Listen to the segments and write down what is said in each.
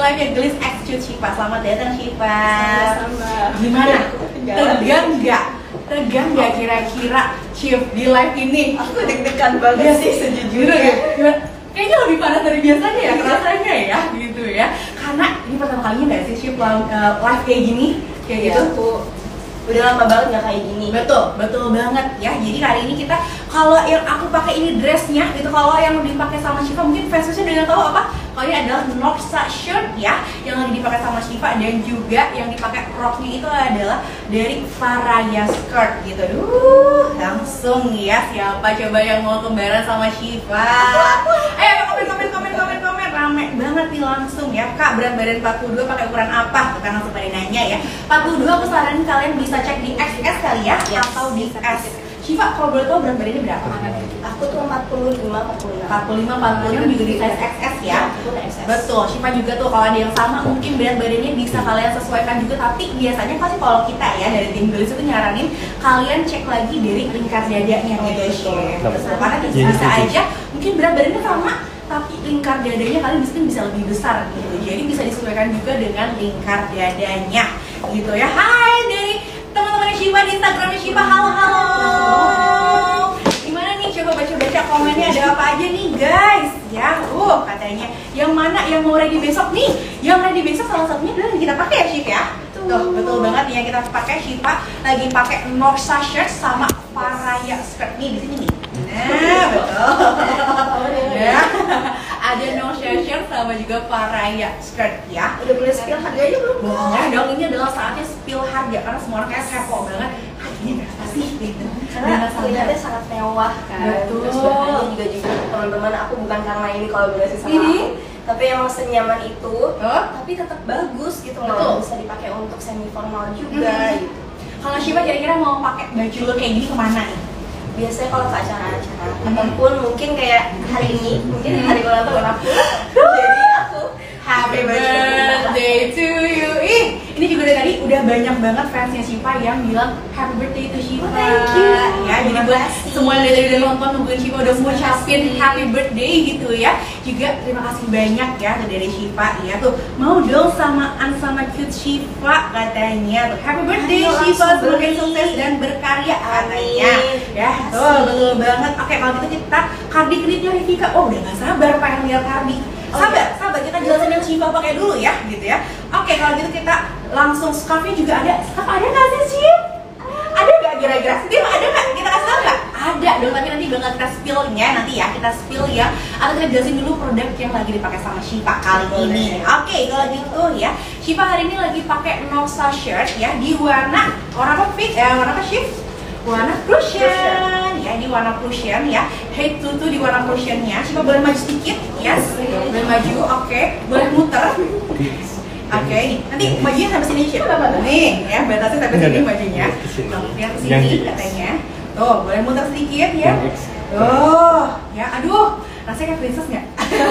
live-nya Gelis X Cute Syifa. Selamat datang Syifa. Sama-sama. Gimana? Tegang nggak? Tegang nggak kira-kira Syif di live ini? Aku deg-degan banget sih sejujurnya. Kayaknya lebih panas dari biasanya ya, kerasanya ya, gitu ya. Karena ini pertama kalinya nggak sih Syif live kayak gini? Kayak gitu? Aku udah lama banget nggak kayak gini. Betul banget ya. Jadi kali ini kita, kalau yang aku pakai ini dressnya gitu, kalau yang dipakai sama Syifa mungkin fansnya udah tahu apa? Kalau ini adalah Norsa shirt ya, yang lagi dipakai sama Syifa, dan juga yang dipakai roknya itu adalah dari Faraya skirt gitu. Langsung ya, siapa coba yang mau kembaran sama Syifa? Ayo komen, rame banget nih langsung ya. Kak, berat badan 42 pakai ukuran apa? Tuh kan langsung pada nanya ya. 42 aku saranin kalian bisa cek di XS kali ya, atau di S. Syifa, kalau boleh tahu berat badannya berapa? Aku tuh 45, 46 juga di size XS ya. Betul, Syifa juga tuh kalau ada yang sama mungkin berat badannya bisa kalian sesuaikan juga. Tapi biasanya pasti kalau kita ya dari tim Gelis itu nyaranin kalian cek lagi dari lingkar dadanya gitu Syif. Karena bisa aja mungkin berat badannya sama, tapi lingkar dadanya kalian bisa lebih besar gitu. Jadi bisa disesuaikan juga dengan lingkar dadanya gitu ya. Hai dari teman-teman Syifa di Instagramnya Syifa, halo. Gimana nih, coba baca-baca komennya, ada apa aja nih guys ya. Katanya yang mana yang mau ready besok nih? Yang ready besok salah satunya adalah yang kita pakai ya Syif ya. Tuh, betul banget nih yang kita pakai. Syifa lagi pakai Norsa shirt sama Faraya skirt nih di sini nih. Nah, betul. Ya. Ada Norsa shirt sama juga Faraya skirt ya. Udah boleh spill harganya belum? Boleh dong, ini adalah saatnya spill harga karena semua orang kayak kepo banget. Harganya berapa sih gitu. Karena kelihatannya sangat mewah kan. Betul. Terus bahannya juga jujur teman-teman, aku bukan karena ini kolaborasi sama aku, tapi emang senyaman itu, tapi tetap bagus gitu loh. Bisa dipakai untuk semi formal juga gitu. Kalau Syifa kira-kira mau pakai baju lo kayak gini kemana nih? Biasanya kalau ke acara-acara ataupun mungkin kayak hari ini, mungkin hari ulang tahun aku. Jadi aku Happy birthday to you. Ini juga dari tadi udah banyak banget fansnya Syifa yang bilang happy birthday to Syifa. Thank you. Ya, jadi buat semua yang dari udah nonton nungguin Syifa udah ngucapin happy birthday gitu ya. Juga terima kasih banyak ya dari Syifa ya. Tuh, mau dong samaan sama cute Syifa katanya. Tuh, happy birthday Syifa, semoga sukses dan berkarya katanya. Ya, betul banget. Oke, kalau gitu kita kardi kreditnya Rifika. Udah gak sabar pengen lihat kardi. Sabar, kita jelasin yang Syifa pakai dulu ya, gitu ya. Oke, kalau gitu kita langsung scarfnya juga ada. Scarf ada nggak sih Syif? Ada nggak kira-kira? Syif ada nggak? Kita kasih tau nggak? Ada dong, tapi nanti bakal kita spillnya nanti ya, kita spill ya. Atau kita jelasin dulu produk yang lagi dipakai sama Syifa kali ini. Oke, kalau gitu ya, Syifa hari ini lagi pakai Norsa shirt ya di warna apa Fit? Warna apa Syif? Warna Prussian ya, di warna Prussian ya. Head to di warna Prussiannya. Syifa boleh maju sedikit, yes. Boleh maju, oke. Boleh muter. Oke, nanti majunya sampai sini Syifa. Nih ya, batasnya sampai sini majunya. Tuh, lihat sini katanya. Tuh, boleh muter sedikit ya. Ya, aduh, rasanya kayak princess nggak?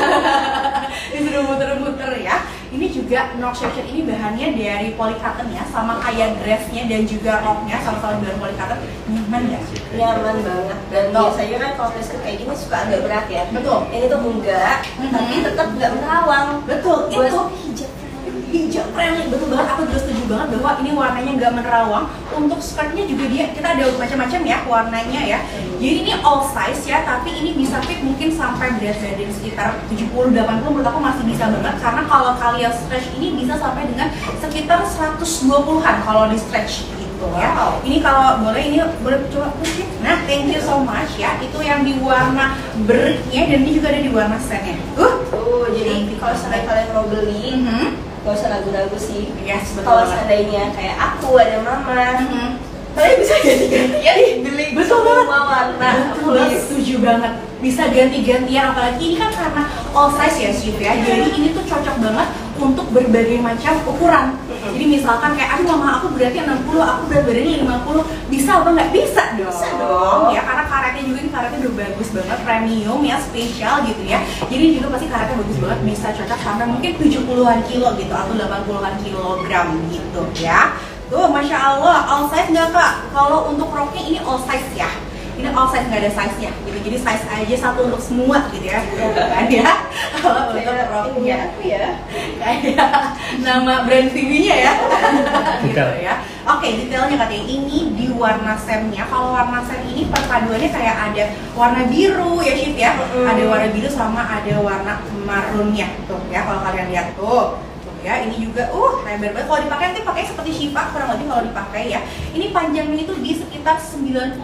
Disuruh muter-muter ya. Ini juga Norsa shirt ini bahannya dari polycotton ya, sama kayak dressnya dan juga roknya sama-sama dari polycotton. Nyaman nggak? Nyaman banget. Dan biasanya kan kalau dress kayak gini suka agak berat ya. Betul. Ini tuh enggak, tapi tetap nggak merawang. Betul. Itu hijau friendly, betul banget. Aku juga setuju banget bahwa ini warnanya nggak menerawang. Untuk skirtnya juga kita ada macam-macam ya warnanya ya. Jadi ini all size ya, tapi ini bisa fit mungkin sampai berat badan sekitar 70-80. Menurut aku masih bisa banget, karena kalau kalian stretch ini bisa sampai dengan sekitar 120-an kalau di stretch gitu ya. Ini kalau boleh, ini boleh coba mungkin. Nah, thank you so much ya. Itu yang di warna bernya, dan ini juga ada di warna sandnya. Jadi kalau seandainya kalian mau beli, gak usah ragu-ragu sih. Yes, betul. Kalau seandainya kayak aku, ada mama, kalian bisa ganti-gantian beli semua warna. Betul, setuju banget. Bisa ganti-gantian, apalagi ini kan karena all size ya Syif ya. Jadi ini tuh cocok banget untuk berbagai macam ukuran. Jadi misalkan kayak, aduh mama aku beratnya 60, aku berat badannya 50, bisa apa nggak? Bisa dong. Bisa dong. Ya, karena karetnya juga, ini karetnya udah bagus banget, premium ya, spesial gitu ya. Jadi juga pasti karetnya bagus banget, bisa cocok sampai mungkin 70-an kilo gitu, atau 80-an kilogram gitu ya. Tuh, Masya Allah, all size nggak Kak? Kalau untuk roknya ini all size ya. ini all size, nggak ada size nya gitu, jadi size aja satu untuk semua gitu ya, kan ya. Kalau untuk roknya ya kayak nama brand TV-nya ya. Gitu ya. Oke, detailnya katanya ini di warna samnya. Kalau warna sam ini perpaduannya kayak ada warna biru ya Chef ya, ada warna biru sama ada warna marunnya tuh ya, kalau kalian lihat tuh ya. Ini juga lebar banget. Kalau dipakai nanti pakai seperti Shiva kurang lebih kalau dipakai ya. Ini panjangnya itu di sekitar 94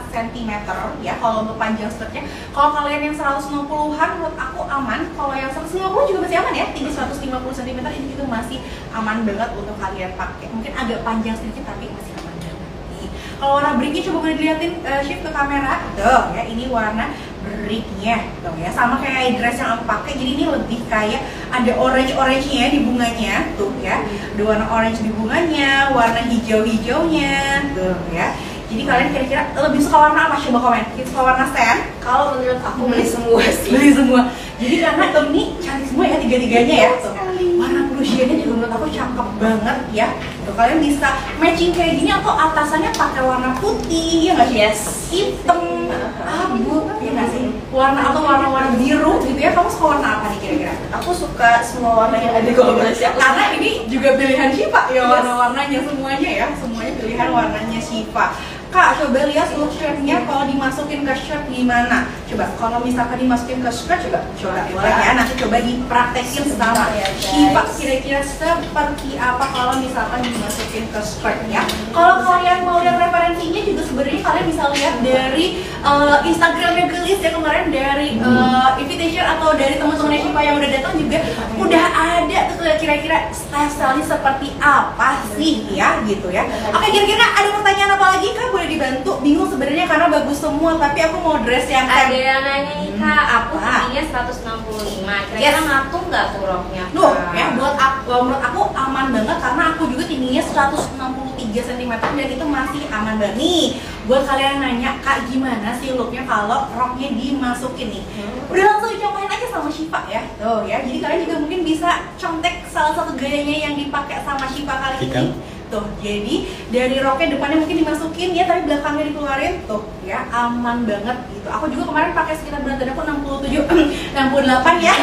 cm ya kalau untuk panjang skirtnya. Kalau kalian yang 160-an menurut aku aman. Kalau yang 150 juga masih aman ya. Tinggi 150 cm ini juga masih aman banget untuk kalian pakai. Mungkin agak panjang sedikit tapi masih aman banget nih. Kalau warna bricknya coba boleh dilihatin Shift ke kamera. Tuh ya, ini warna bricknya tuh ya, sama kayak dress yang aku pakai. Jadi ini lebih kayak ada orange-nya di bunganya tuh ya, ada warna orange di bunganya, warna hijau-hijaunya tuh ya. Jadi kalian kira-kira lebih suka warna apa? Coba komen. Kita suka warna sand? Kalau menurut aku beli semua sih. Beli semua. Jadi karena ini cantik semua ya, tiga-tiganya ya tuh. Warna prusianya juga menurut aku cakep banget ya. Tuh, kalian bisa matching kayak gini atau atasannya pakai warna putih ya nggak sih? Yes. Hitam, abu, ya nggak sih? Warna atau warna-warna biru gitu ya. Kamu suka warna apa nih kira-kira? Aku suka semua warna yang ada di kolaborasi aku. Karena ini juga pilihan Shiva ya, warna-warnanya semuanya ya, semuanya pilihan warnanya Shiva. Kak, coba lihat look shirtnya kalau dimasukin ke shirt gimana? Coba kalau misalkan dimasukin ke shirt coba boleh ya, nanti coba dipraktekin sama Shiva kira-kira seperti apa kalau misalkan dimasukin ke shirt ya. Kalau kalian mau lihat referensinya juga sebenarnya kalian bisa lihat dari Instagramnya Gelis ya kemarin, dari invitation atau dari teman-teman Shiva yang udah datang juga udah ada tuh kira-kira style-stylenya seperti apa sih ya gitu ya. Oke, kira-kira ada pertanyaan apa lagi Kak? Boleh dibantu, bingung sebenarnya karena bagus semua tapi aku mau dress yang ada yang nanya nih Kak, aku apa? tingginya 165, kira-kira ngatung nggak tuh roknya? Loh ya, menurut aku aman banget karena aku juga tingginya 163 cm dan itu masih aman banget nih. Buat kalian nanya Kak gimana sih looknya kalau roknya dimasukin nih, udah langsung dicobain aja sama Shiva ya. Tuh ya, jadi kalian juga mungkin bisa contek salah satu gayanya yang dipakai sama Shiva kali ini. Tuh, jadi dari roknya depannya mungkin dimasukin ya, tapi belakangnya dikeluarin. Tuh ya, aman banget gitu. Aku juga kemarin pakai sekitar berat badan aku 67, 68 ya.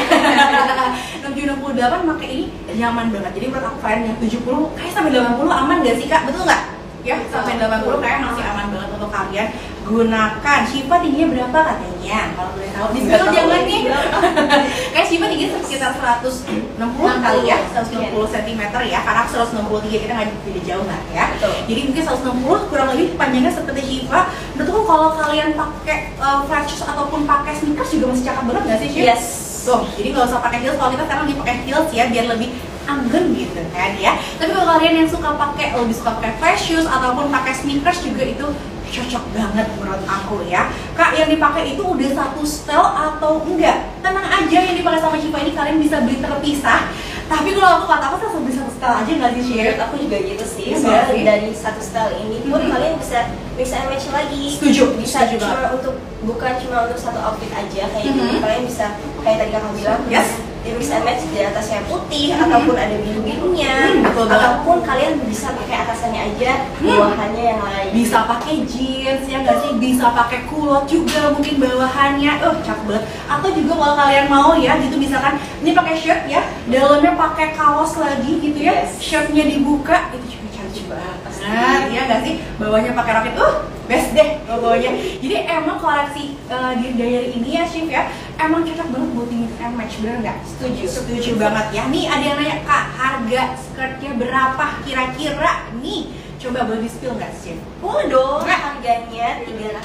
67-68 pakai ini nyaman banget. Jadi menurut aku kalian yang 70 kayak sampai 80 aman gak sih Kak? Betul nggak? Ya, sampai 80 kayak masih aman banget untuk kalian gunakan. Shiva tingginya berapa katanya? Kalau boleh tahu, di situ jangan nih. Kayak Shiva tingginya sekitar 160 kali ya, 160 cm ya. Karena 163 kita nggak beda jauh nggak ya. Jadi mungkin 160 kurang lebih panjangnya seperti Shiva. Betul, kalau kalian pakai flat shoes ataupun pakai sneakers juga masih cakep banget nggak sih Shiva? Yes. Tuh, jadi nggak usah pakai heels. Kalau kita sekarang lagi pakai heels ya, biar lebih anggun gitu kan ya. Tapi kalau kalian yang suka lebih suka pakai flat shoes ataupun pakai sneakers juga itu cocok banget menurut aku ya. Kak, yang dipakai itu udah satu style atau enggak? Tenang aja, yang dipakai sama Shiva ini kalian bisa beli terpisah. Tapi kalau aku kata beli satu style aja nggak sih Shiva? Aku juga gitu sih. Iya, Soalnya dari satu style ini pun kalian bisa mix and match lagi. Setuju. Bisa setuju cuma banget. bukan cuma untuk satu outfit aja kayak gini. Kalian bisa kayak tadi kakak bilang, Yes. di mix and match di atasnya putih ataupun ada biru-birunya, betul banget. ataupun kalian bisa pakai atasannya aja, bawahannya yang lain. Bisa pakai jeans ya nggak sih, bisa pakai kulot juga mungkin bawahannya, cakep banget. Atau juga kalau kalian mau ya gitu, misalkan ini pakai shirt ya, dalamnya pakai kaos lagi gitu ya, shirtnya dibuka, itu juga cantik banget. Nah, iya nggak sih, bawahnya pakai roket, best deh bawahnya. Jadi emang koleksi Dear Diary ini ya Shiv ya, emang cocok banget buat mix and match, bener nggak? Setuju banget ya. Nih ada yang nanya Kak, harga skirtnya berapa kira-kira nih? Coba boleh di-spill nggak Shiv? Boleh dong, harganya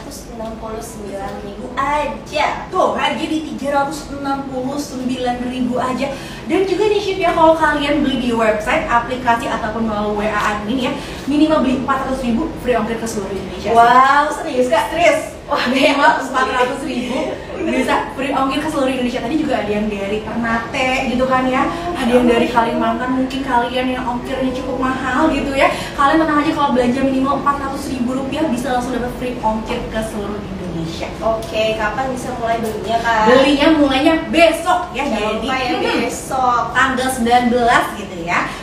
369.000 aja. Tuh, harga di 369.000 aja. Dan juga nih Shiv ya, kalau kalian beli di website, aplikasi ataupun melalui WA admin ya, minimal beli 400.000 free ongkir ke seluruh Indonesia. Wow, serius Kak? Serius? Wah, minimal 400.000 bisa free ongkir ke seluruh Indonesia. Tadi juga ada yang dari Ternate gitu kan ya, ada yang dari Kalimantan. Mungkin kalian yang ongkirnya cukup mahal gitu ya, kalian tenang aja kalau belanja minimal 400.000 rupiah bisa langsung dapat free ongkir ke seluruh Indonesia. Oke, kapan bisa mulai belinya Kak? Belinya mulainya besok ya. Jangan Jadi lupa ya, besok tanggal 19 gitu ya.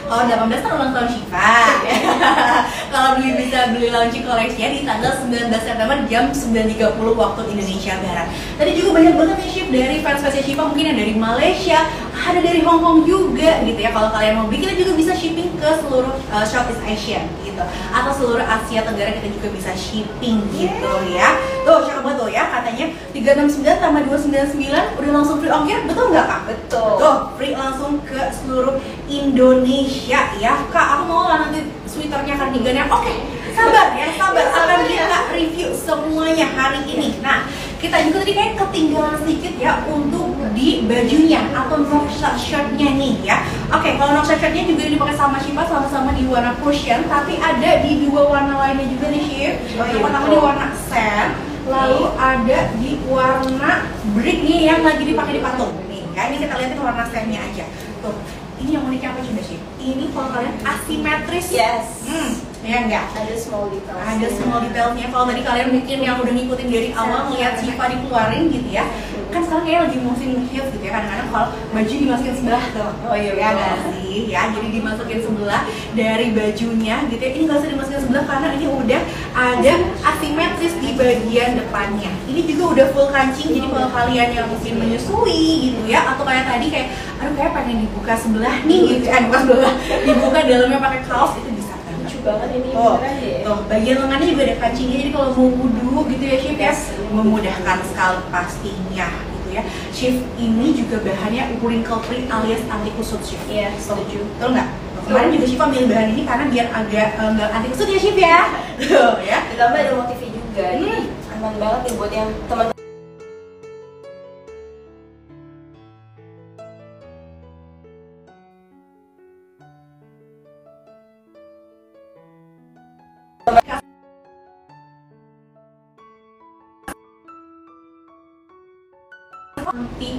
Oh, 18 kan ulang tahun Syifa. Kalau bisa beli launching koleksinya di tanggal 19 September jam 9.30 waktu Indonesia Barat. Tadi juga banyak banget nih Syif dari fans-fansnya Syifa, mungkin yang dari Malaysia, ada dari Hong Kong juga gitu ya. Kalau kalian mau beli, kita juga bisa shipping ke seluruh Southeast Asia gitu, atau seluruh Asia Tenggara kita juga bisa shipping gitu ya. Tuh, cakep banget tuh ya, katanya 369 tambah 299 udah langsung free ongkir, betul nggak Kak? Betul. Tuh, free langsung ke seluruh Indonesia ya. Kak, aku mau lah nanti sweaternya cardigannya. Oke, sabar ya, sabar. Akan kita review semuanya hari ini. Nah, kita juga tadi kayak ketinggalan sedikit ya untuk di bajunya atau Northside shirtnya nih ya. Oke, kalau Northside shirtnya juga dipakai sama Syifa, sama-sama di warna cushion, tapi ada di dua warna lainnya juga nih Syif. Yang pertama di warna sand, lalu ada di warna brick nih yang lagi dipakai di patung nih ya. Ini kita lihatin warna sandnya aja. Tuh, ini yang uniknya apa coba Syif? Ini kalau kalian asimetris. Yes. Ya enggak? Ada small details. Ada small detailnya. Kalau tadi kalian mungkin yang udah ngikutin dari awal ngeliat Syifa dikeluarin gitu ya, kan sekarang kayak lagi musim heels gitu ya, kadang-kadang kalau baju dimasukin sebelah tuh. Oh iya, ya nggak sih ya, jadi dimasukin sebelah dari bajunya gitu ya. Ini nggak usah dimasukin sebelah karena ini udah ada asimetris di bagian depannya. Ini juga udah full kancing, jadi kalau kalian yang mungkin menyusui gitu ya, atau kayak tadi kayak aduh kayak pengen dibuka sebelah nih gitu, bukan sebelah, dibuka dalamnya pakai kaos, itu bisa banget ini tuh bagian lengannya juga ada kancingnya, jadi kalau mau wudhu gitu ya Syif ya, memudahkan sekali pastinya gitu ya. Syif ini juga bahannya wrinkle free alias anti kusut Syif. Iya, setuju. Betul nggak? Kemarin juga Syifa milih bahan ini karena biar agak nggak anti kusut ya Syif ya. Tuh ya. Ditambah ada motifnya juga, jadi aman banget nih buat yang teman. Nanti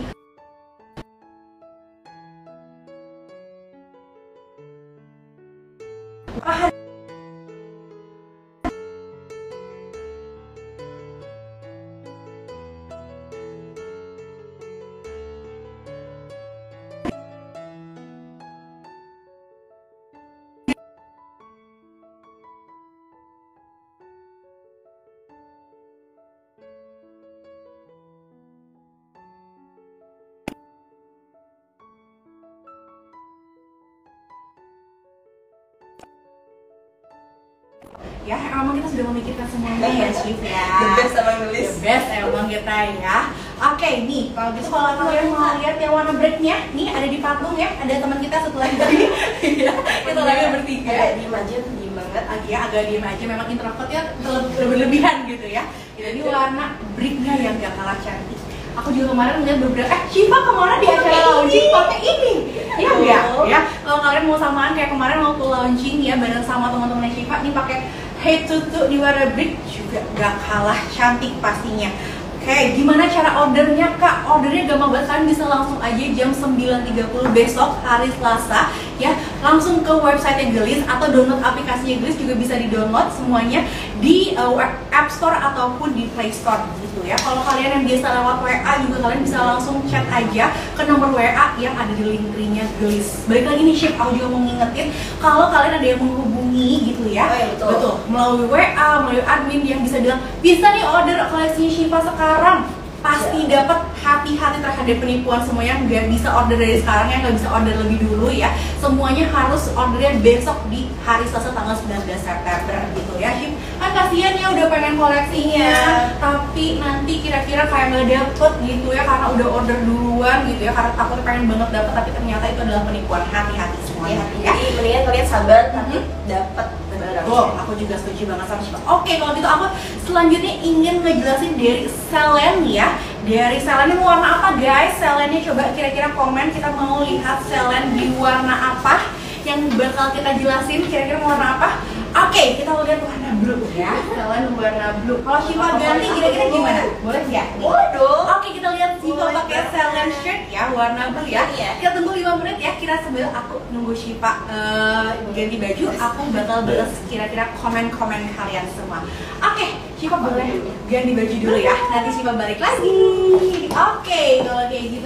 ya, emang kita sudah memikirkan semuanya ya Syif ya. The best emang nulis. The best emang kita ya. Oke nih, kalau gitu kalau kalian mau lihat yang warna breaknya, nih ada di patung ya, ada teman kita satu lagi tadi. Iya, kita lagi bertiga. Diem aja, diem banget. Agak diem aja, memang introvertnya berlebihan gitu ya. Ini warna bricknya yang gak kalah cantik. Aku juga kemarin ngeliat beberapa, Syifa kemarin di acara launching pakai ini. Iya enggak? Ya, kalau kalian mau samaan kayak kemarin waktu launching ya bareng sama teman-teman Syifa nih pakai head to toe di warna brick juga gak kalah cantik pastinya. Oke, gimana cara ordernya Kak? Ordernya gampang banget, kalian bisa langsung aja jam 9.30 besok hari Selasa ya, langsung ke website Gelis atau download aplikasinya Gelis, juga bisa di-download semuanya di App Store ataupun di Play Store gitu ya. Kalau kalian yang biasa lewat WA juga kalian bisa langsung chat aja ke nomor WA yang ada di link tree-nya Gelis. Balik lagi nih Syif, aku juga mau ngingetin kalau kalian ada yang menghubungi gitu ya. Oh, iya, betul. Melalui WA, melalui admin yang bisa bilang bisa nih order koleksi Syifa sekarang, pasti dapat. Hati-hati terhadap penipuan semuanya, nggak bisa order dari sekarang ya, nggak bisa order lebih dulu ya. Semuanya harus ordernya besok di hari Selasa tanggal 19 September gitu ya Syif. Kan kasihan ya udah pengen koleksinya, tapi nanti kira-kira kayak nggak dapet gitu ya karena udah order duluan gitu ya, karena takut pengen banget dapet tapi ternyata itu adalah penipuan. Hati-hati semuanya ya. Jadi mendingan kalian sabar tapi dapat barang. Oh, aku juga setuju banget sama Syifa. Oke, kalau gitu aku selanjutnya ingin ngejelasin dari Selen ya. Dari Selen ini warna apa guys? Selennya coba kira-kira komen, kita mau lihat Selen di warna apa yang bakal kita jelasin, kira-kira warna apa? Oke, kita lihat warna blue ya. Selen warna blue. Kalau Syifa ganti kira-kira gimana? Boleh nggak? Boleh dong. Oke, kita lihat Syifa pakai Selen shirt ya, warna blue ya. Kita tunggu 5 menit ya, kira sambil aku nunggu Syifa ganti baju, aku bakal balas kira-kira komen-komen kalian semua. Oke, Syifa boleh ganti baju dulu ya, nanti Syifa balik lagi. Oke, kalau kayak gitu. Kalau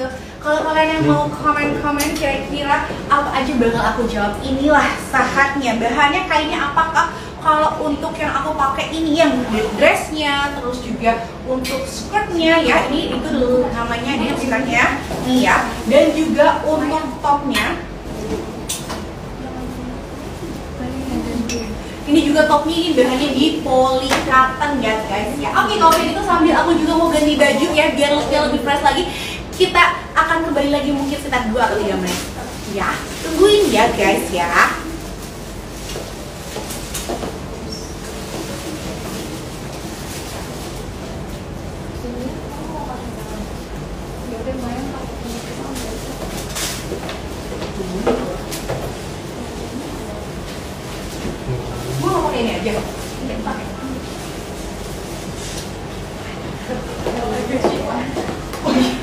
Kalau kalian yang mau komen-komen kira-kira apa aja bakal aku jawab. Inilah saatnya. Bahannya kainnya apakah? Kalau untuk yang aku pakai ini yang dressnya, terus juga untuk skirtnya ya, ini itu dulu namanya ini istilahnya nih ya. Dan juga untuk topnya, ini juga topnya ini bahannya di polycotton ya guys ya. Oke, kalau gitu sambil aku juga mau ganti baju ya biar lebih fresh lagi. Kita akan kembali lagi mungkin sekitar 2 atau 3 menit ya. Tungguin ya guys ya. Gue mau pakai ini aja. Ini pakai. Oh iya.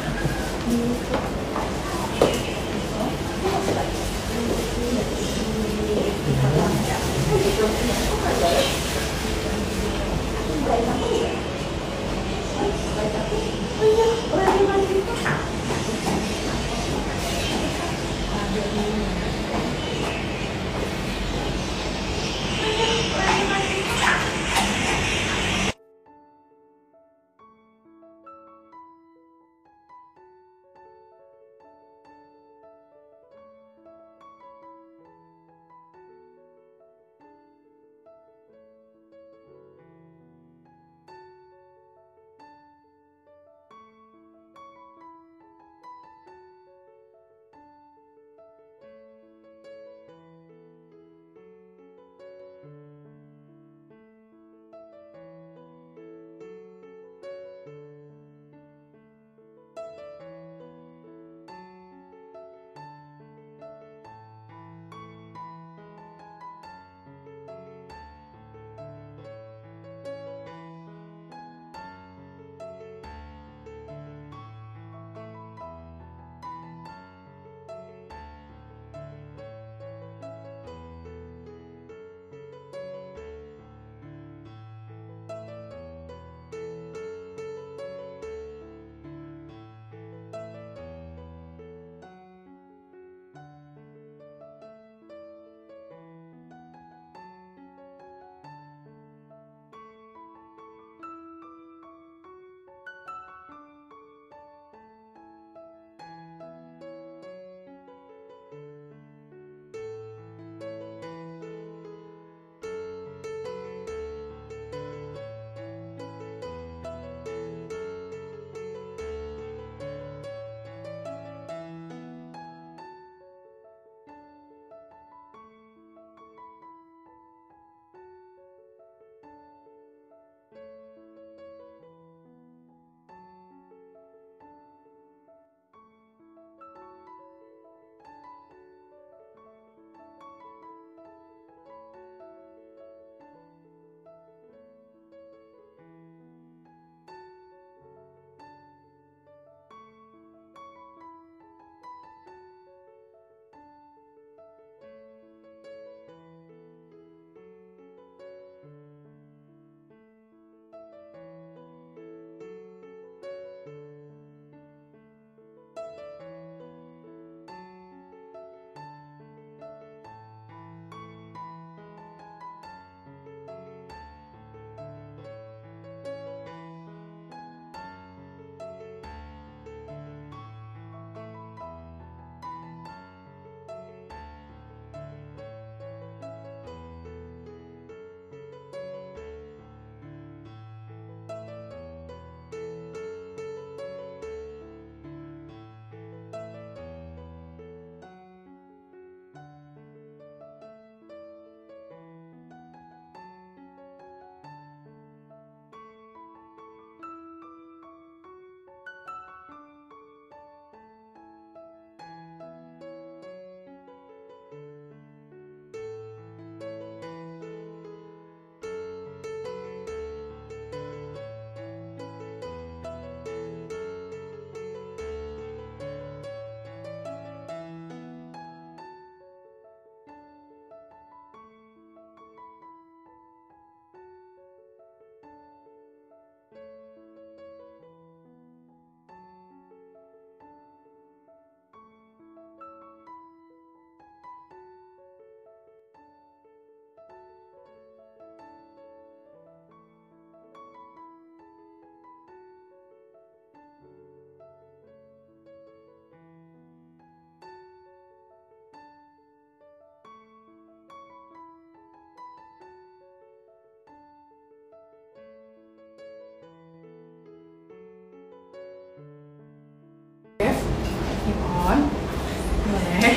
telepon. Boleh.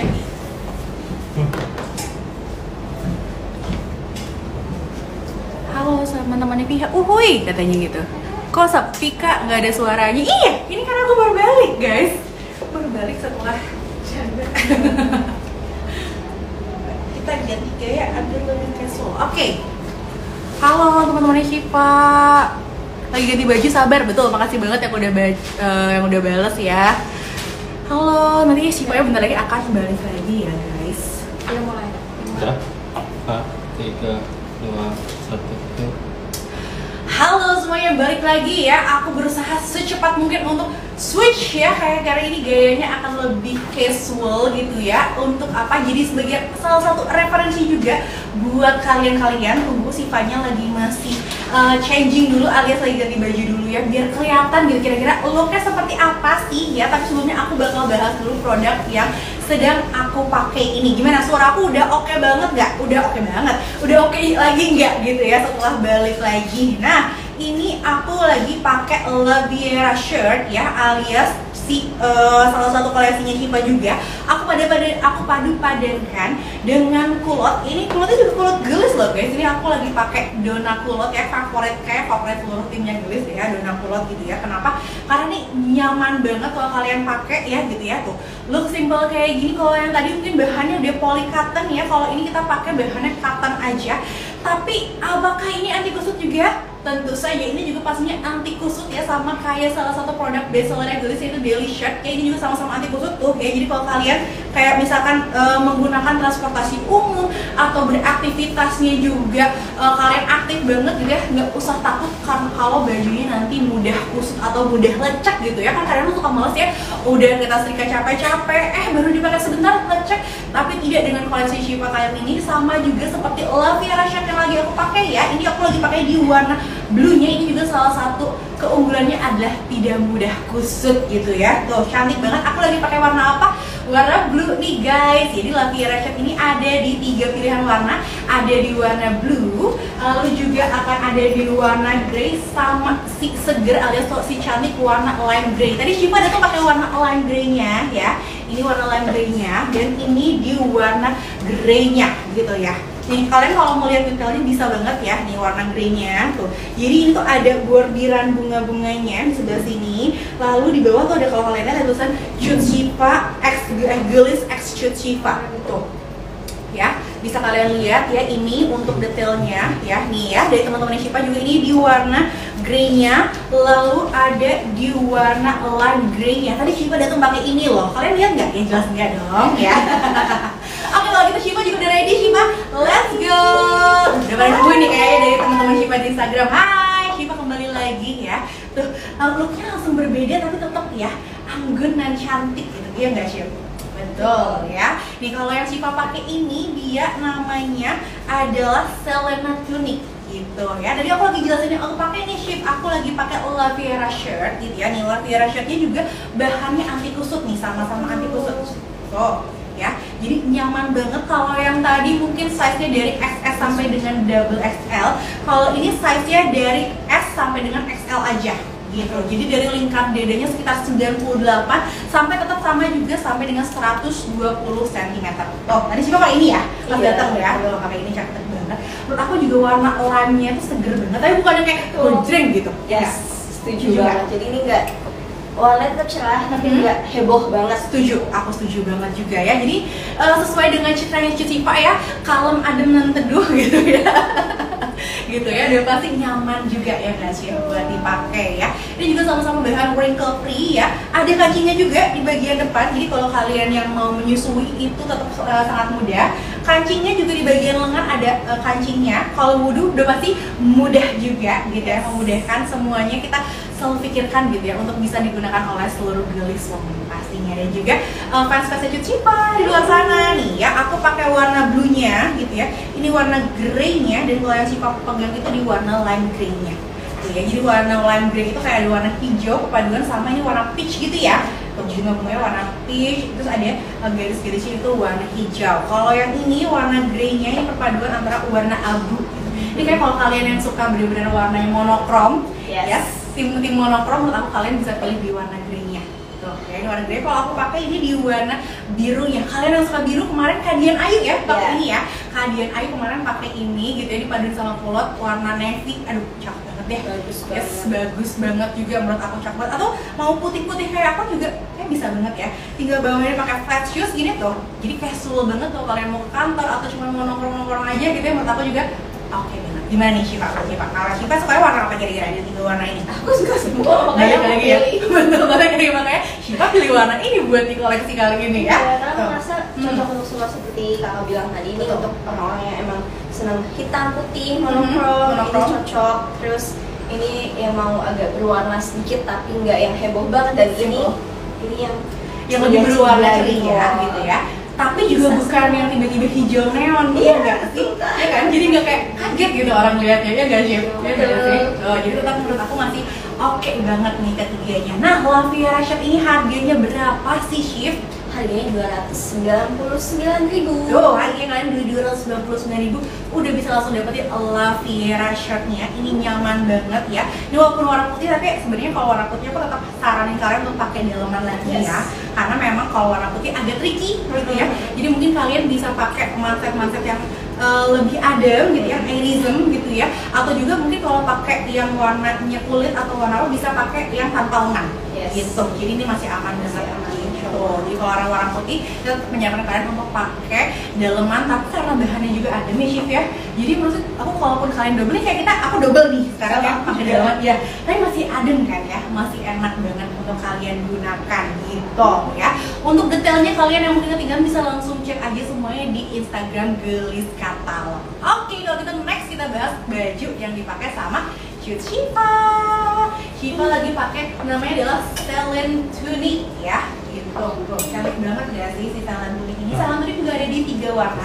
Halo sama temannya pihak, uhuy katanya gitu. Kok sepi kak, nggak ada suaranya? Iya, ini karena aku baru balik guys. Baru balik setelah janda. Kita ganti gaya agar lebih casual. Oke. Halo teman-temannya Syifa. Lagi ganti baju, sabar, betul. Makasih banget yang udah bales ya. Halo, nanti Syifa ya bentar lagi akan balik lagi ya guys. Udah mulai. Udah. 4, 3, 2, 1. Halo semuanya, balik lagi ya. Aku berusaha secepat mungkin untuk switch ya, kayak karena ini gayanya akan lebih casual gitu ya. Untuk apa? Jadi sebagai salah satu referensi juga buat kalian-kalian. Tunggu Syifanya lagi masih changing dulu alias lagi ganti baju dulu ya, biar kelihatan gitu kira-kira looknya seperti apa sih ya. Tapi sebelumnya aku bakal bahas dulu produk yang sedang aku pakai ini. Gimana, suara aku udah oke banget nggak? Udah oke banget. Udah oke lagi nggak gitu ya setelah balik lagi. Nah, ini aku lagi pakai La Viera shirt ya, alias salah satu koleksinya Syifa juga. Aku padu padankan dengan kulot. Ini kulotnya juga kulot gelis loh guys. Ini aku lagi pakai Donna kulot ya, favorit seluruh timnya gelis ya, Donna kulot gitu ya. Kenapa? Karena ini nyaman banget kalau kalian pakai ya gitu ya. Tuh, look simple kayak gini. Kalau yang tadi mungkin bahannya udah poly cotton ya, kalau ini kita pakai bahannya cotton aja. Tapi apakah ini anti kusut juga? Tentu saja, ini juga pastinya anti kusut ya, sama kayak salah satu produk bestsellernya gelis yaitu Daily Shirt. Kayak ini juga sama-sama anti kusut tuh ya. Jadi kalau kalian kayak misalkan menggunakan transportasi umum atau beraktivitasnya juga kalian aktif banget juga, nggak usah takut karena kalau bajunya nanti mudah kusut atau mudah lecek gitu ya. Kan kadang tuh suka males ya, udah kita setrika capek-capek, baru dipakai sebentar lecek. Tapi tidak dengan koleksi Syifa kali ini. Sama juga seperti La Viera shirt yang lagi aku pakai ya. Ini aku lagi pakai di warna blue-nya. Ini juga salah satu keunggulannya adalah tidak mudah kusut gitu ya. Tuh, cantik banget. Aku lagi pakai warna apa? Warna blue nih guys. Jadi La Viera shirt ini ada di 3 pilihan warna. Ada di warna blue, lalu juga akan ada di warna grey, sama si seger alias si cantik warna lime grey. Tadi Syifa ada tuh pakai warna lime grey-nya ya. Ini warna lime grey-nya dan ini di warna grey-nya gitu ya. Nih kalian kalau mau lihat detailnya bisa banget ya, nih warna grey-nya tuh. Jadi ini tuh ada bordiran bunga-bunganya di sebelah sini. Lalu di bawah tuh ada, kalau kalian lihat ada tulisan Cute Syifa X Gelis X Cute Syifa tuh. Ya, bisa kalian lihat ya, ini untuk detailnya ya. Nih ya, dari teman-teman Syifa juga ini di warna grey-nya, lalu ada di warna lime grey-nya. Tadi Syifa datang pakai ini loh. Kalian lihat nggak? Ya jelas nggak dong ya. Oke, kalau gitu Syifa juga udah ready. Syifa, let's go. Udah pada nunggu nih kayaknya dari teman-teman Syifa di Instagram. Hai, Syifa kembali lagi ya. Tuh, looknya langsung berbeda tapi tetap ya anggun dan cantik gitu. Iya nggak Syifa? Betul ya. Nih kalau yang Syifa pakai ini dia namanya adalah Selena Tunic gitu ya. Tadi aku lagi jelasin yang aku pakai nih Syifa. Aku lagi pakai La Viera shirt gitu ya. Nih La Viera shirtnya juga bahannya anti kusut nih, sama-sama anti kusut. Tuh ya. Jadi nyaman banget. Kalau yang tadi mungkin size-nya dari XS sampai dengan double XL. Kalau ini size-nya dari S sampai dengan XL aja gitu. Jadi dari lingkar dadanya sekitar 98 sampai tetap sama juga sampai dengan 120 cm. Tuh, tadi Syifa pakai ini ya. Pas datang ya. Kalau pakai ini cantik banget. Menurut aku juga warna lime-nya itu seger banget. Tapi bukan yang kayak gojreng gitu. Yes, setuju banget. Jadi ini enggak warnanya tetap cerah tapi enggak heboh banget. Setuju, aku setuju banget juga ya. Jadi sesuai dengan citranya Syifa ya, kalem, adem, dan teduh gitu ya. Gitu ya, udah pasti nyaman juga ya guys ya buat dipakai ya. Ini juga sama-sama bahan wrinkle free ya. Ada kancingnya juga di bagian depan. Jadi kalau kalian yang mau menyusui itu tetap sangat mudah. Kancingnya juga di bagian lengan ada kancingnya. Kalau wudhu udah pasti mudah juga gitu ya, memudahkan semuanya. Kita selalu pikirkan gitu ya untuk bisa digunakan oleh seluruh gelis woman pastinya. Dan juga fans Cute Syifa di luar sana nih ya, aku pakai warna blue-nya gitu ya. Ini warna grey-nya, dan kalau yang Syifa pegang itu di warna lime grey-nya. Ya, jadi warna lime grey itu kayak ada warna hijau perpaduan sama ini warna peach gitu ya. Tuh juga punya warna peach, terus ada garis-garisnya itu warna hijau. Kalau yang ini warna grey-nya ini perpaduan antara warna abu. Ini kayak kalau kalian yang suka benar-benar warnanya monokrom, ya, tim monokrom, menurut aku kalian bisa pilih di warna grey-nya. Tuh, ya ini warna grey. Kalau aku pakai ini di warna birunya. Kalian yang suka biru kemarin Kadian Ayu ya pakai ini ya. Kadian Ayu kemarin pakai ini gitu ya, dipaduin sama kulot warna navy. Aduh, cakep banget deh. Bagus Bagus banget juga menurut aku, cakep banget. Atau mau putih-putih kayak aku juga kayak bisa banget ya. Tinggal bangunin pakai flat shoes gini tuh. Jadi casual banget tuh kalian mau ke kantor atau cuma mau nongkrong-nongkrong aja gitu ya, menurut aku juga oke banget. Gimana nih Syifa? Kalau Syifa suka warna apa kira-kira di 3 warna ini? Aku suka semua, makanya aku Lagi ya. pilih. Betul banget, makanya Syifa pilih warna ini buat di koleksi kali ini ya. Karena aku merasa cocok untuk semua seperti kakak bilang tadi ini, untuk orang-orang yang emang senang hitam putih monokrom, ini cocok. Terus ini yang mau agak berwarna sedikit tapi nggak yang heboh banget, dan ini yang lebih berwarna ceria gitu ya. Tapi juga bukan yang tiba-tiba hijau neon gitu, nggak sih? Ya kan? Jadi nggak kayak kaget gitu orang lihatnya, ya nggak sih? Ya nggak sih? Jadi tetap menurut aku masih oke banget nih ketiganya. Nah, La Fiera Shirt ini harganya berapa sih, Shif? Harganya 299.000. Tuh, harganya kalian di 299.000 udah bisa langsung dapetin La Fiera Shirt-nya. Ini nyaman banget ya. Ini walaupun warna putih, tapi sebenarnya kalau warna putih aku tetap saranin kalian untuk pakai daleman lagi ya. Karena memang kalau warna putih agak tricky gitu ya. Jadi mungkin kalian bisa pakai manset-manset yang lebih adem gitu ya, airism gitu ya. Atau juga mungkin kalau pakai yang warnanya kulit atau warna apa bisa pakai yang tanpa lengan gitu. Jadi ini masih aman banget. Jadi kalau warna putih kita menyarankan kalian untuk pakai daleman, tapi karena bahannya juga adem ya Shif ya. Jadi maksud aku kalaupun kalian double nih, kayak aku double nih sekarang ya pakai daleman ya. Tapi masih adem kan ya, masih enak banget untuk kalian gunakan gitu ya. Untuk detailnya kalian yang mungkin ketinggalan bisa langsung cek aja semuanya di Instagram Gelis Katalog. Oke, kalau gitu next kita bahas baju yang dipakai sama Cute Syifa. Syifa lagi pakai namanya adalah Celine Tunic ya. Gitu, cantik banget gak sih si Celine Tunic ini? Celine Tunic juga ada di 3 warna.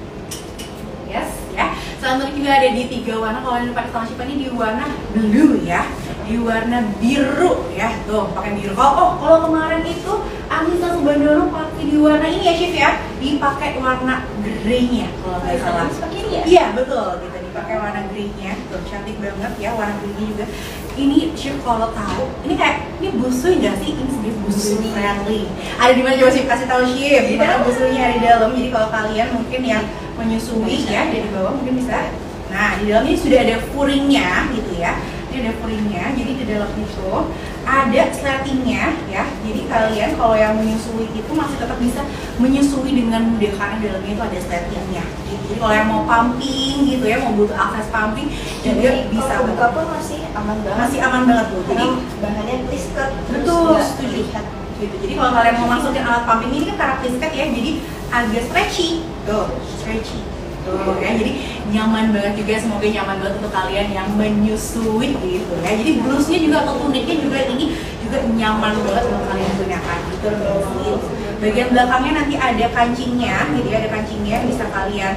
Yes, ya. Celine Tunic juga ada di 3 warna. Kalau yang dipakai sama Syifa ini di warna blue ya, di warna biru ya. Tuh, pakai biru. Kalau kemarin itu Anissa Subandoro pakai di warna ini ya, Shif ya. Dipakai warna grey-nya kalau nggak salah. Iya, betul gitu. Dipakai warna grey-nya. Tuh, cantik banget ya warna grey-nya juga. Ini Shif kalau tahu, ini kayak ini busui nggak sih? Ini sebenarnya busui friendly. Ada di mana coba Shif kasih tahu Shif? Di mana busuinya ada di dalam. Jadi kalau kalian mungkin yang menyusui ya dari bawah mungkin bisa. Nah, di dalam ini sudah ada furingnya gitu ya. Ini ada furingnya. Jadi di dalam itu ada sletingnya ya. Jadi kalian kalau yang menyusui itu masih tetap bisa menyusui dengan mudah karena di dalamnya itu ada sletingnya. Jadi kalau yang mau pumping gitu ya, mau butuh akses pumping juga bisa buka pun masih aman banget. Masih aman banget tuh. Jadi bahannya plisket. Betul, setuju. Gitu. Jadi kalau kalian mau masukin alat pumping ini kan karena plisket ya, jadi agak stretchy. Tuh, stretchy. Tuh ya, jadi nyaman banget juga, semoga nyaman banget untuk kalian yang menyusui gitu ya. Jadi blusnya juga atau tuniknya juga ini juga nyaman banget untuk kalian gunakan gitu. Bagian belakangnya nanti ada kancingnya gitu ya, ada kancingnya bisa kalian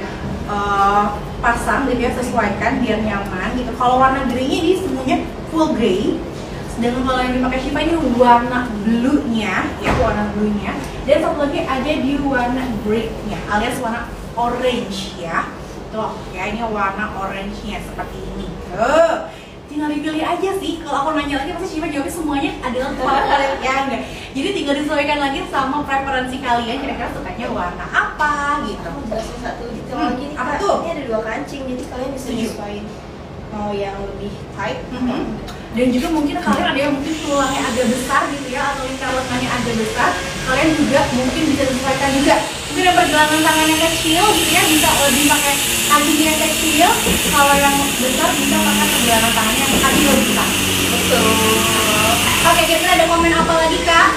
pasang gitu ya, sesuaikan biar nyaman gitu. Kalau warna grey-nya ini semuanya full grey. Sedangkan kalau yang dipakai Syifa ini warna blue-nya ya, warna blue-nya. Dan satu lagi ada di warna grey-nya alias warna orange ya. Tuh, ya ini warna orange-nya seperti ini. Tinggal dipilih aja sih. Kalau aku nanya lagi pasti Syifa jawabnya semuanya adalah favorit ya enggak. Jadi tinggal disesuaikan lagi sama preferensi kalian, kira-kira sukanya warna apa gitu. Aku jelasin satu detail lagi nih. Apa tuh? Ini ada 2 kancing, jadi kalian bisa nyesuaiin mau yang lebih tight. Dan juga mungkin kalian ada yang mungkin tulangnya agak besar gitu ya, atau lingkar lengannya agak besar, kalian juga mungkin bisa disesuaikan juga. Mungkin yang pergelangan tangan yang kecil gitu ya, bisa lebih pakai kancing yang kecil. Kalau yang besar bisa pakai pergelangan tangan yang kecil bisa. Betul. Oke, kira-kira ada komen apa lagi Kak?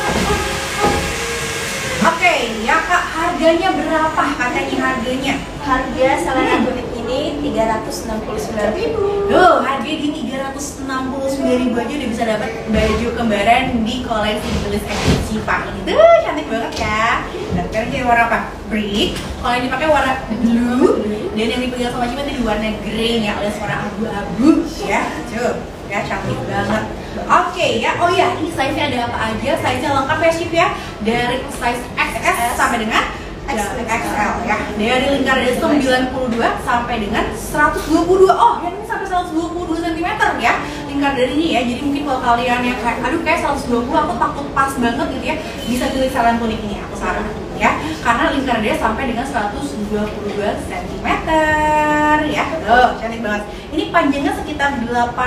Oke, ya Kak, harganya berapa katanya harganya? Harga Celine Tunic ini 369.000. Duh, harga di 369.000 aja udah bisa dapat baju kembaran di koleksi Gelis X Syifa ini. Tuh, cantik banget ya. Dan sekarang jadi warna apa? Brick. Kalau yang dipakai warna blue, dan yang dipegang sama Syifa itu di warna grey ya, alias warna abu-abu ya. Tuh, ya cantik banget. Oke ya, oh ya, ini size-nya ada apa aja? Size-nya lengkap ya Shif ya. Dari size XS sampai dengan XL ya. Dari lingkar dari 92 sampai dengan 122. Oh, yang ini sampai 122 cm ya. lingkar dari ini ya. Jadi mungkin kalau kalian yang kayak aduh kayak 120 aku takut pas banget gitu ya, bisa pilih Celine Tunic ini aku saranin ya. Karena lingkar dia sampai dengan 122 cm ya. Tuh, cantik banget. Ini panjangnya sekitar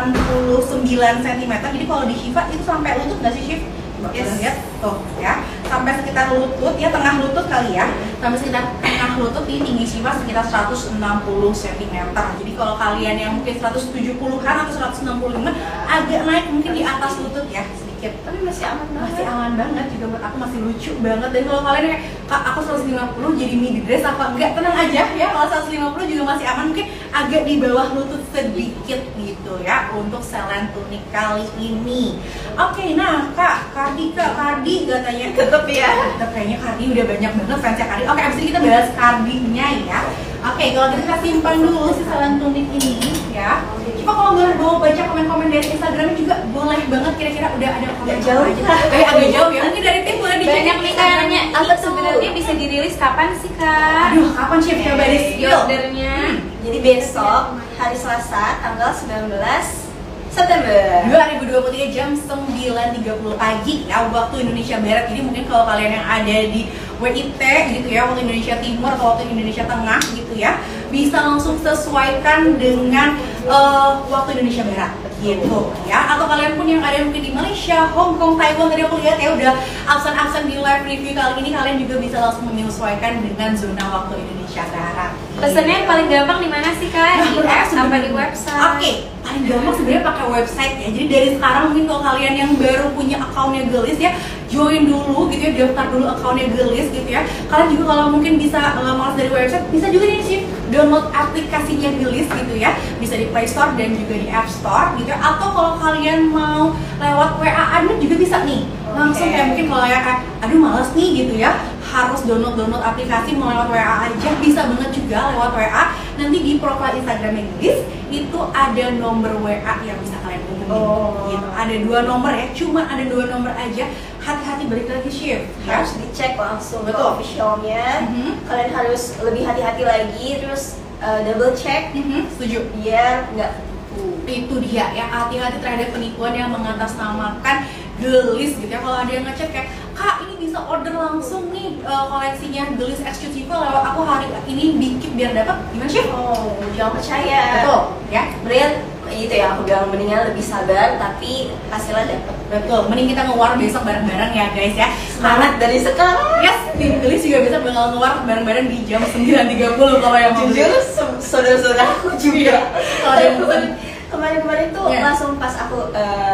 89 cm. Jadi kalau di Shiva itu sampai lutut nggak sih, Shiv? Yes. Lihat tuh ya, sampai sekitar lutut ya, tengah lutut kali ya, sampai sekitar tengah lutut. Ini tinggi Shiva sekitar 160 cm. Jadi kalau kalian yang mungkin 170-an atau 165 agak naik mungkin di atas lutut ya sedikit, Tapi masih aman banget. masih aman banget juga buat aku, masih lucu banget. Dan kalau kalian kayak kak aku 150 jadi midi dress apa enggak, tenang aja ya, kalau 150 juga masih aman, mungkin agak di bawah lutut sedikit gitu ya untuk Celine Tunic kali ini. Oke, nah kak Cardi katanya Tetep ya. tetap kayaknya Cardi udah banyak banget fansnya Cardi. Oke, abis ini kita bahas Cardi-nya ya. Oke, kalau kita simpan dulu si Celine Tunic ini ya. Coba kalau boleh baca komen-komen dari Instagram juga boleh banget, kira-kira udah ada komen jauh. aja. Agak jauh ya, mungkin dari tim boleh dicek Banyak nih Instagramnya. nanya, apa sebenarnya bisa dirilis kapan sih kak? Aduh, kapan sih coba di spill? Ordernya. Jadi besok hari Selasa tanggal 19 September 2023 jam 9.30 pagi ya waktu Indonesia Barat. Jadi mungkin kalau kalian yang ada di WIT gitu ya, waktu Indonesia Timur atau waktu Indonesia Tengah gitu ya, bisa langsung sesuaikan dengan waktu Indonesia Barat gitu ya. Atau kalian pun yang ada mungkin di Malaysia, Hong Kong, Taiwan, tadi aku lihat ya udah absen di live review kali ini, kalian juga bisa langsung menyesuaikan dengan zona waktu Indonesia Barat. Pesannya yang paling gampang di mana sih kak? Nah, Di menurut app aku apa sebenarnya- di website? Oke, paling gampang sebenarnya pakai website ya. Jadi dari sekarang mungkin kalau kalian yang baru punya akunnya Gelis ya, join dulu gitu ya, daftar dulu akunnya Gelis gitu ya. Kalian juga kalau mungkin bisa malas dari website, bisa juga nih sih download aplikasinya Gelis gitu ya. Bisa di Play Store dan juga di App Store gitu ya. Atau kalau kalian mau lewat WA admin juga bisa nih. Langsung kayak mungkin kalau ya kayak aduh males nih gitu ya, harus download aplikasi mau lewat WA aja, bisa banget juga lewat WA. Nanti di profile Instagramnya Gelis itu ada nomor WA yang bisa kalian hubungi. Gitu. Ada 2 nomor ya, cuma ada 2 nomor aja. Hati-hati balik lagi shift ya. harus dicek langsung ke Betul. officialnya. Mhm. Kalian harus lebih hati-hati lagi, terus double check Setuju. biar nggak Itu dia ya, hati-hati terhadap penipuan yang mengatasnamakan Gelis gitu ya. Kalau ada yang ngechat kayak kak ini bisa order langsung nih koleksinya Gelis Exclusive lewat aku hari ini dikit biar dapat, gimana sih? jangan percaya. Betul ya. Mendingan itu ya aku bilang, mendingan lebih sabar tapi hasilnya dapet. Betul, mending kita nge-war besok bareng-bareng ya guys ya. Semangat dari sekarang. Yes, tim Gelis juga besok bakal nge-war bareng-bareng di jam 9.30 kalau yang mau beli. Jujur saudara-saudaraku juga. Kalau ada yang pesan. Kemarin tuh Yeah. langsung pas aku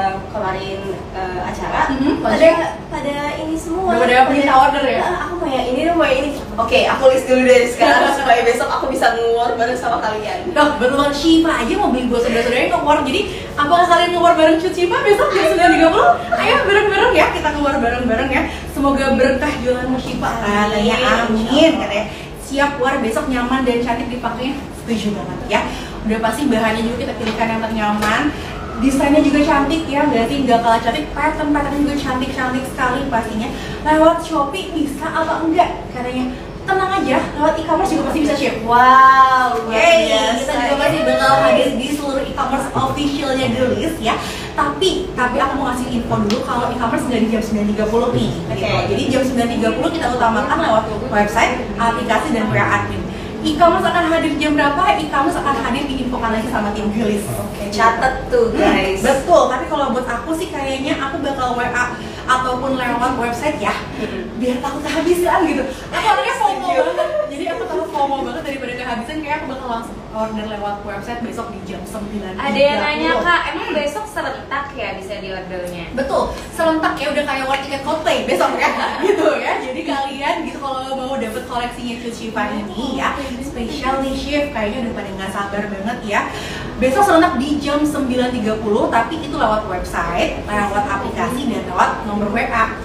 kemarin acara, Mhm, pada ini semua. Udah pada minta order ya? Aku mau yang ini, mau yang ini. Oke, aku list dulu dari sekarang supaya besok aku bisa nge-war bareng sama kalian. Nah, betul banget, Shiva aja mau beli buat saudara-saudaranya nge-war. Jadi, apakah kalian nge-war bareng Cut Shiva besok jam 9.30? Ayo bareng-bareng ya, kita nge-war bareng-bareng ya. Semoga berkah jualanmu Shiva. Katanya amin katanya. Siap war besok nyaman dan cantik dipakainya. Setuju banget ya. Udah pasti bahannya juga kita pilihkan yang ternyaman. Desainnya juga cantik ya, berarti nggak kalah cantik. Pattern-patternnya juga cantik-cantik sekali pastinya. Lewat Shopee bisa apa enggak? Katanya tenang aja, lewat e-commerce juga pasti bisa ship. Wow, luar Yeay, biasa. kita juga pasti bakal hadir di seluruh e-commerce officialnya Gelis ya. Tapi aku mau ngasih info dulu kalau e-commerce dari jam 9.30 nih. Oke. Gitu. Jadi jam 9.30 kita utamakan lewat website, aplikasi dan WA admin. E-commerce akan hadir jam berapa? E-commerce akan hadir diinfokan lagi sama tim Gelis. Oke, catat tuh guys. Betul, tapi kalau buat aku sih kayaknya aku bakal WA ataupun lewat website ya, biar takut kehabisan gitu. Aku orangnya FOMO banget, jadi aku takut FOMO banget daripada kehabisan. Kayak aku bakal langsung order lewat website besok di jam 9.30. Ada yang nanya kak, emang besok serentak ya bisa di ordernya? Betul, serentak ya, udah kayak war tiket Coldplay besok ya, gitu ya. Jadi kalian gitu kalau mau dapet koleksinya Cut Shiva ini ya, spesial nih Shift, kayaknya udah pada nggak sabar banget ya. Besok serentak di jam 9.30, tapi itu lewat website, lewat aplikasi dan lewat nomor WA.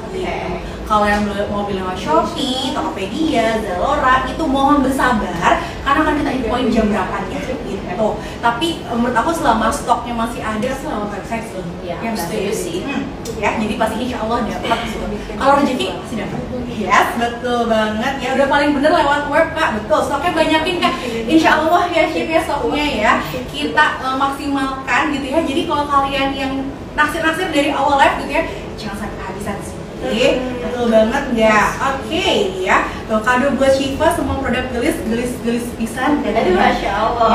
gitu. Kalau yang mau beli lewat Shopee, Tokopedia, Zalora itu mohon bersabar karena kan kita infoin jam berapanya gitu. Tapi menurut aku selama stoknya masih ada selama website sih. Yang setuju sih. Ya, jadi pasti insya Allah dapat gitu. Kalau rezeki pasti dapat. Yes, betul banget ya. Udah paling bener lewat web Kak, betul. Stoknya banyakin Kak. Insya Allah ya Chef ya stoknya ya. Kita maksimalkan gitu ya. Jadi kalau kalian yang naksir-naksir dari awal live gitu ya, jangan sampai kehabisan sih. Betul banget nggak? Oke ya. Tuh kado buat Syifa semua produk gelis pisan. Aduh, Masya Allah.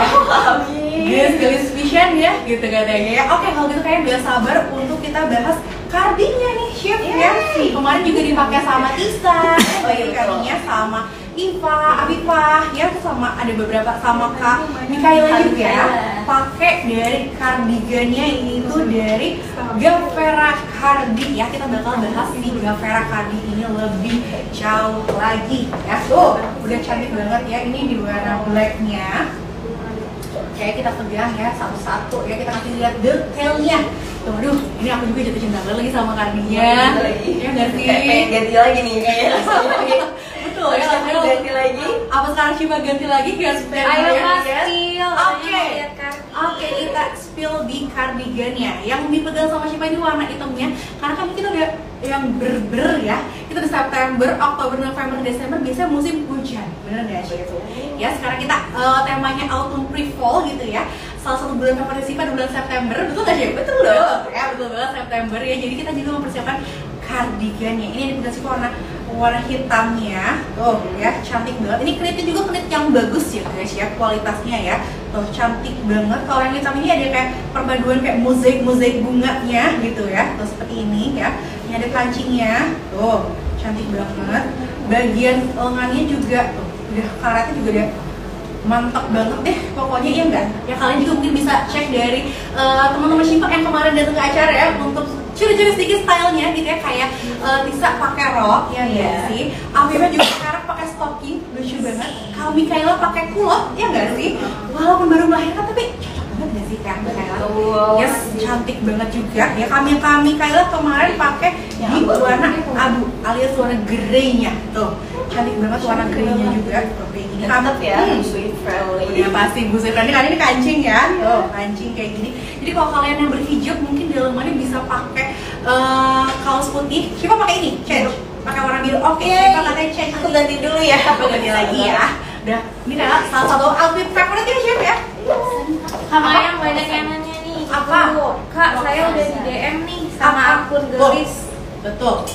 Gelis pisan ya, gitu katanya ya. Oke, kalau gitu kalian udah sabar untuk kita bahas kardinya nih Chef ya. Kemarin juga dipakai sama Tisa, kardinya sama Iva, Afifah, ya sama ada beberapa sama Kak Mikaela juga pakai dari kardigannya itu dari Gavera Cardi ya. Kita bakal bahas di Gavera Cardi ini lebih jauh lagi ya. Tuh, udah cantik banget ya. Ini di warna blacknya. Kayak kita pegang ya satu-satu ya, kita kasih lihat detailnya. Tuh, aduh, ini aku juga jatuh cinta lagi sama kardinya. Ya nggak sih? Pengen ganti lagi nih kayaknya. Betul ya, ganti lagi. Apa sekarang Syifa ganti lagi guys? Ayo spill. Oke, kita spill di kardigannya. Yang dipegang sama Syifa ini warna hitamnya, karena kan kita udah yang ber ya. Kita di September, Oktober, November, Desember biasanya musim hujan, bener nggak sih? Ya sekarang kita temanya autumn pre-fall gitu ya. Salah satu bulan favorit Syifa di bulan September, betul nggak sih? Betul loh. Ya betul banget September ya. Jadi kita juga mempersiapkan kardigannya. Ini dipegang Syifa warna hitamnya, tuh ya cantik banget. Ini knitnya juga knit yang bagus ya guys ya, kualitasnya ya, tuh cantik banget. Kalau yang hitam ini ada kayak perpaduan kayak mozaik bunganya gitu ya, tuh seperti ini ya. Ini ada kancingnya, tuh cantik banget. Bagian lengannya juga, tuh udah karetnya juga udah mantap banget deh pokoknya ya enggak? Ya kalian juga mungkin bisa cek dari teman-teman Syifa yang kemarin datang ke acara ya untuk curi-curi sedikit stylenya gitu ya, kayak Tisa pakai rok ya enggak sih? Afifah juga sekarang pakai stocking, lucu banget. Kalau Mikaela pakai kulot ya enggak sih? Walaupun baru melahirkan tapi cocok banget nggak sih Kak Mikaela? Yes, cantik banget juga ya. Kami Mikaela kemarin pakai di warna abu alias warna grey-nya tuh. Cantik banget warna grey-nya juga. Mantap ya, sweet friendly. Ya pasti Bu Sefrani kan ini kancing ya, tuh kancing kayak gini. Jadi kalau kalian yang berhijab mungkin dalamannya bisa pakai kaos putih. Siapa pakai ini? Change. Pakai warna biru. Oke, Siapa katanya change. Aku ganti dulu ya. Aku ganti lagi ya. Udah, ini adalah salah satu outfit favorit ya Chef ya. Sama yang banyak yang nanya nih. Apa? Kak, saya udah di DM nih sama akun gelis. Betul.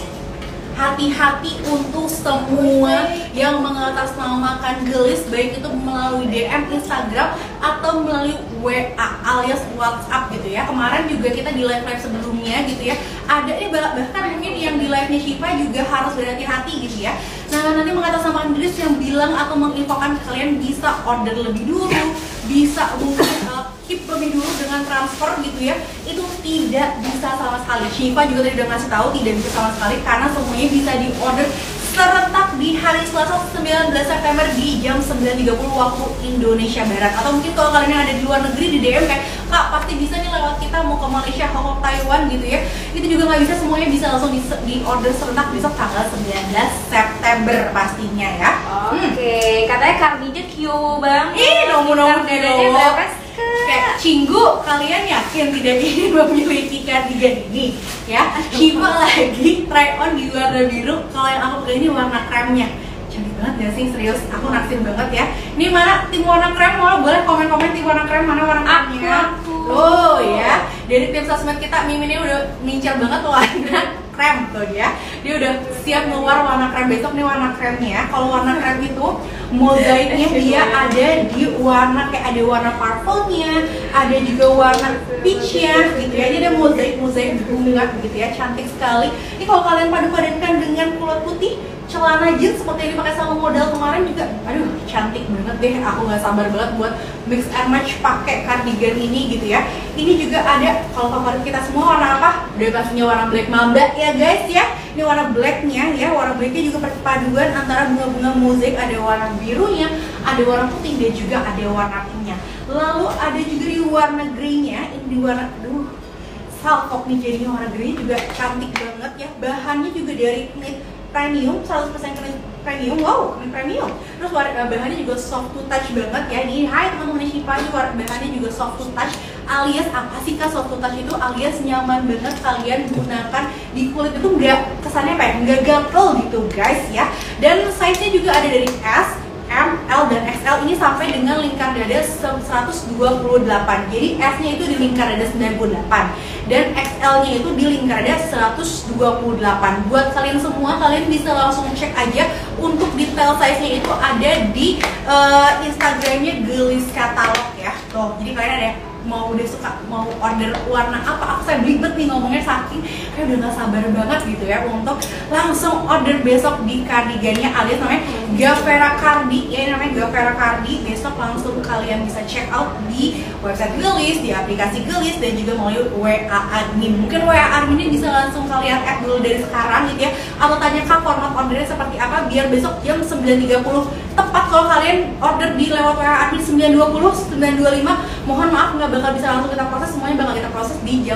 Hati-hati untuk semua yang mengatasnamakan gelis, baik itu melalui DM Instagram atau melalui WA alias WhatsApp gitu ya. Kemarin juga kita di live sebelumnya gitu ya, ada bahkan mungkin yang di live-nya Syifa juga harus berhati-hati gitu ya. Nah nanti mengatasnamakan gelis yang bilang atau menginfokan kalian bisa order lebih dulu, bisa mungkin keep lebih dulu dengan transfer gitu ya, itu tidak bisa sama sekali. Syifa juga tadi udah ngasih tahu tidak bisa sama sekali karena semuanya bisa di order serentak di hari Selasa 19 September di jam 9.30 waktu Indonesia Barat. Atau mungkin kalau kalian yang ada di luar negeri di DM kayak Kak pasti bisa nih lewat kita mau ke Malaysia, Hong Kong, Taiwan gitu ya, itu juga nggak bisa, semuanya bisa langsung di order serentak besok tanggal 19 September pastinya ya. Oke, katanya kardinya cute banget. Ih, nomor-nomor Kardigannya berapa sih? Kayak Cinggu, kalian yakin tidak ingin memiliki kardigan ini? Ya, Syifa lagi try on di warna biru. Kalau yang aku pakai ini warna kremnya. Cantik banget gak sih? Serius, aku naksir banget ya. Ini mana tim warna krem? Mau boleh komen-komen tim warna krem, mana warna kremnya? Oh ya, dari tim sosmed kita Mimin ini udah ngincar banget warna krem tuh dia. Dia udah siap keluar warna krem, besok nih warna kremnya. Kalau warna krem itu mozaiknya dia ada di warna kayak ada warna purple-nya, ada juga warna peach-nya gitu ya. Jadi ada mozaik bunga gitu ya, cantik sekali. Ini kalau kalian padu-padankan dengan kulot putih, celana jeans seperti yang dipakai sama model kemarin juga, aduh cantik banget deh. Aku nggak sabar banget buat mix and match pakai kardigan ini gitu ya. Ini juga ada, kalau favorit kita semua warna apa? Udah pastinya warna black mamba ya guys ya. Ini warna blacknya ya, warna blacknya juga perpaduan antara bunga-bunga mozaik, ada warna birunya, ada warna putih dan juga ada warna pinknya. Lalu ada juga di warna grey-nya, ini di warna, aduh salfok nih, jadinya warna grey juga cantik banget ya. Bahannya juga dari knit premium, 100% knit premium, wow, knit premium. Terus bahannya juga soft to touch banget ya. Ini hai teman-teman Shifa, ini bahannya juga soft to touch. Alias apa sih kak soft to touch itu? Alias nyaman banget kalian gunakan di kulit itu, nggak kesannya apa ya, nggak gatel gitu guys ya. Dan size-nya juga ada dari S, M, L, dan XL, ini sampai dengan lingkar dada 128. Jadi S-nya itu di lingkar dada 98 dan XL-nya itu di lingkar dada 128. Buat kalian semua, kalian bisa langsung cek aja untuk detail size-nya itu ada di Instagramnya Gelis Katalog ya. Tuh, jadi kalian ada mau udah suka mau order warna apa, aku saya belibet nih ngomongnya saking kayak udah gak sabar banget gitu ya untuk langsung order besok di cardigannya alias namanya Gavera Cardi ya, ini namanya Gavera Cardi. Besok langsung kalian bisa check out di website Gelis, di aplikasi Gelis, dan juga melalui WA admin. Mungkin WA adminnya bisa langsung kalian add dulu dari sekarang gitu ya, atau tanya kak format ordernya seperti apa biar besok jam 9.30 tepat. Kalau kalian order di lewat WA admin 9.20, 9.25, mohon maaf nggak bakal bisa langsung kita proses, semuanya bakal kita proses di jam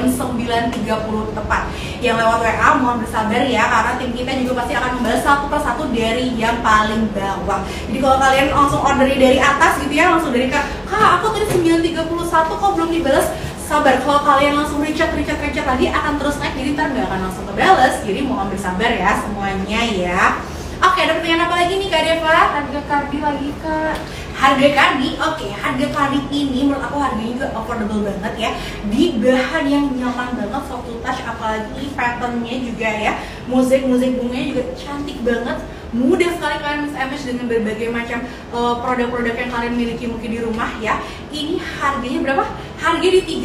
9.30 tepat. Yang lewat WA mohon bersabar ya, karena tim kita juga pasti akan membalas satu persatu dari yang paling bawah. Jadi kalau kalian langsung order dari atas gitu ya, langsung dari kak aku tadi 9.31 kok belum dibalas, sabar. Kalau kalian langsung rechat lagi akan terus naik, jadi ntar nggak akan langsung kebalas. Jadi mohon bersabar ya semuanya ya. Oke, ada pertanyaan apa lagi nih Kak Deva? Harga Cardi lagi Kak. Harga Cardi, oke, harga Cardi ini menurut aku harganya juga affordable banget ya. Di bahan yang nyaman banget, soft to touch, apalagi patternnya juga ya, mozaik bunganya juga cantik banget. Mudah sekali kalian mix dengan berbagai macam produk-produk yang kalian miliki mungkin di rumah ya. Ini harganya berapa? Harganya di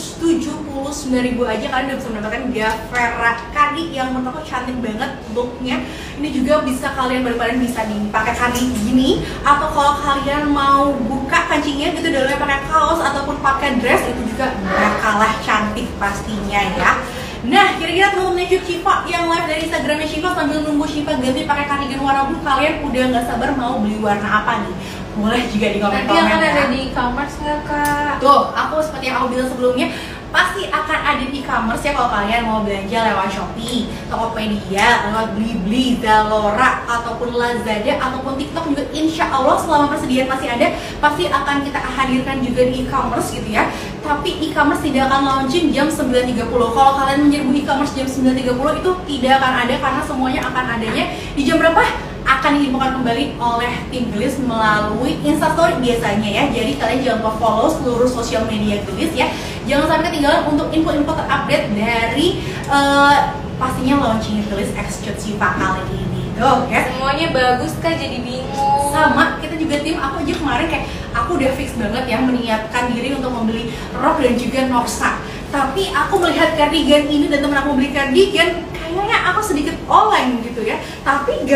379.000 aja kalian udah bisa mendapatkan Gavera Cardi yang menurut aku cantik banget looknya. Ini juga bisa kalian bisa dipakai cardi gini, atau kalau kalian mau buka kancingnya gitu dalamnya pakai kaos ataupun pakai dress, itu juga gak kalah cantik pastinya ya. Nah, kira-kira teman-teman Shifa yang live dari Instagramnya Shifa sambil nunggu Shifa ganti pakai cardigan warna blue, kalian udah nggak sabar mau beli warna apa nih? Boleh juga di komen-komen ya. Nanti akan ada di e-commerce nggak Kak? Tuh, aku seperti yang aku bilang sebelumnya, pasti akan ada di e-commerce ya kalau kalian mau belanja lewat Shopee, Tokopedia, lewat Blibli, Zalora, ataupun Lazada, ataupun TikTok juga insya Allah selama persediaan masih ada, pasti akan kita hadirkan juga di e-commerce gitu ya. Tapi e-commerce tidak akan launching jam 9.30. Kalau kalian menyerbu e-commerce jam 9.30 itu tidak akan ada, karena semuanya akan adanya di jam berapa? Akan diinfokan kembali oleh tim Gelis melalui Instastory biasanya ya. Jadi kalian jangan lupa follow seluruh sosial media Gelis ya. Jangan sampai ketinggalan untuk info-info terupdate dari pastinya launching Gelis X Cute Shifa kali ini. Tuh ya. Semuanya bagus Kak, jadi bingung. Sama, kita juga tim, aku aja kemarin kayak aku udah fix banget ya meniatkan diri untuk membeli rok dan juga Norsa. Tapi aku melihat cardigan ini dan temen aku beli cardigan, kayaknya aku sedikit oleng gitu ya. Tapi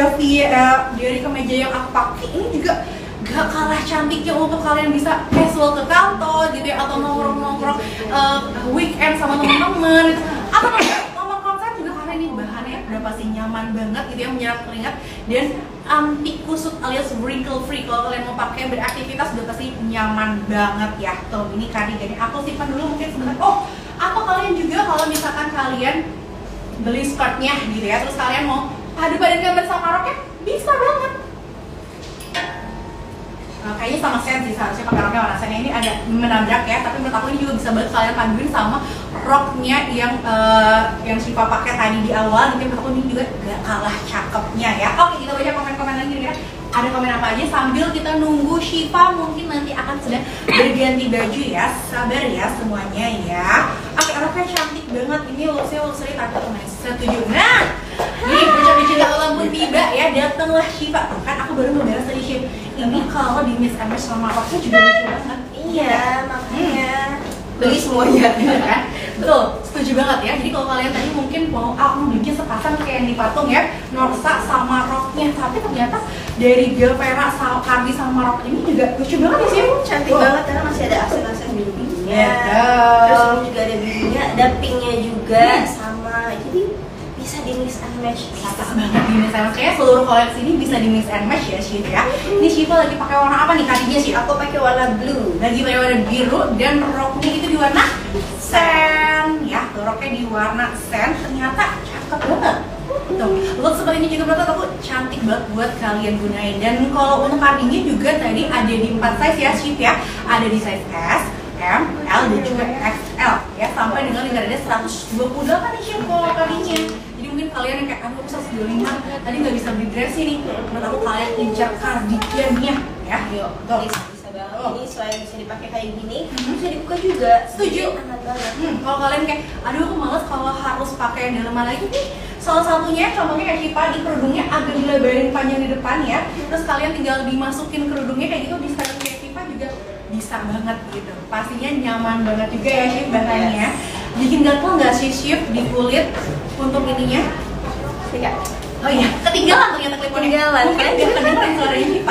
dari kemeja yang aku pakai ini juga gak kalah cantiknya untuk kalian bisa casual ke kantor gitu ya, atau nongkrong-nongkrong weekend sama temen-temen gitu. Atau nongkrong konser juga, karena ini bahannya udah pasti nyaman banget gitu ya, menyerap keringat dan anti kusut alias wrinkle free. Kalau kalian mau pakai beraktivitas udah pasti nyaman banget ya. Tuh, ini cardigannya aku simpan dulu mungkin sebentar. Oh, atau kalian juga kalau misalkan kalian beli skirtnya gitu ya, terus kalian mau padu-padankan bersama roknya, bisa banget. Kayaknya sama sen sih, seharusnya pakai roknya warna sen. Ini ada menabrak ya, tapi menurut aku ini juga bisa banget kalian paduin sama roknya yang Shifa pakai tadi di awal. Jadi menurut aku ini juga gak kalah cakepnya ya. Oke, kita baca komen-komen lagi ya. Ada komen apa aja sambil kita nunggu Shifa mungkin nanti akan sedang berganti baju ya. Sabar ya semuanya ya. Oke, roknya cantik banget. Ini luxury tapi teman setuju. Nah, ini bercanda-canda ulang pun tiba ya, datanglah Shifa. Kan aku baru mau beres tadi Shifa. Ini kalau di mix and match sama roknya juga lucu banget. Iya, makanya beli semuanya gitu kan. Betul, setuju banget ya. Jadi kalau kalian tadi mungkin mau belinya sepasang kayak yang di patung ya, Norsa sama roknya, tapi ternyata dari Gavera sama Cardi sama rok ini juga lucu banget ya sih. cantik banget karena masih ada aksen-aksen biru-birunya. Ya, Terus ini juga ada birunya, ada pinknya juga sama. Jadi bisa di mix and match. Pas banget di mix and match. Kayaknya seluruh koleksi ini bisa di mix and match ya Shifa ya. Ini Shifa lagi pakai warna apa nih Cardinya sih? Aku pakai warna blue. Lagi pakai warna biru dan roknya itu di warna sen ya. gitu, roknya di warna sand, ternyata cakep banget. Tuh, look seperti ini juga menurut aku cantik banget buat kalian gunain. Dan kalau untuk cardigan juga tadi ada di 4 size ya, Ship ya. Ada di size S, M, L, dan juga XL ya, sampai dengan lingkar dada 128 nih Ship kalau cardigannya. Jadi mungkin kalian yang kayak, aduh aku 125, tadi nggak bisa beli dress ini. Menurut aku kalian incar cardigannya ya. Yuk, Tuh. bisa banget. Ini selain bisa dipakai kayak gini, bisa dibuka juga. Setuju. Hangat banget. Kalau kalian kayak, aduh aku males kalau harus pakai yang dalaman lagi nih. Salah satunya contohnya kayak Shiva, di kerudungnya agak dilebarin panjang di depan ya. Terus kalian tinggal dimasukin kerudungnya kayak gitu, bisa kayak Shiva juga bisa banget gitu. Pastinya nyaman banget juga ya Shiv bahannya. Bikin gatel nggak sih Shiv di kulit untuk ininya? Tidak. Oh iya, ketinggalan ternyata kliponnya. Ketinggalan. Mungkin biar kedengeran suaranya Shiva.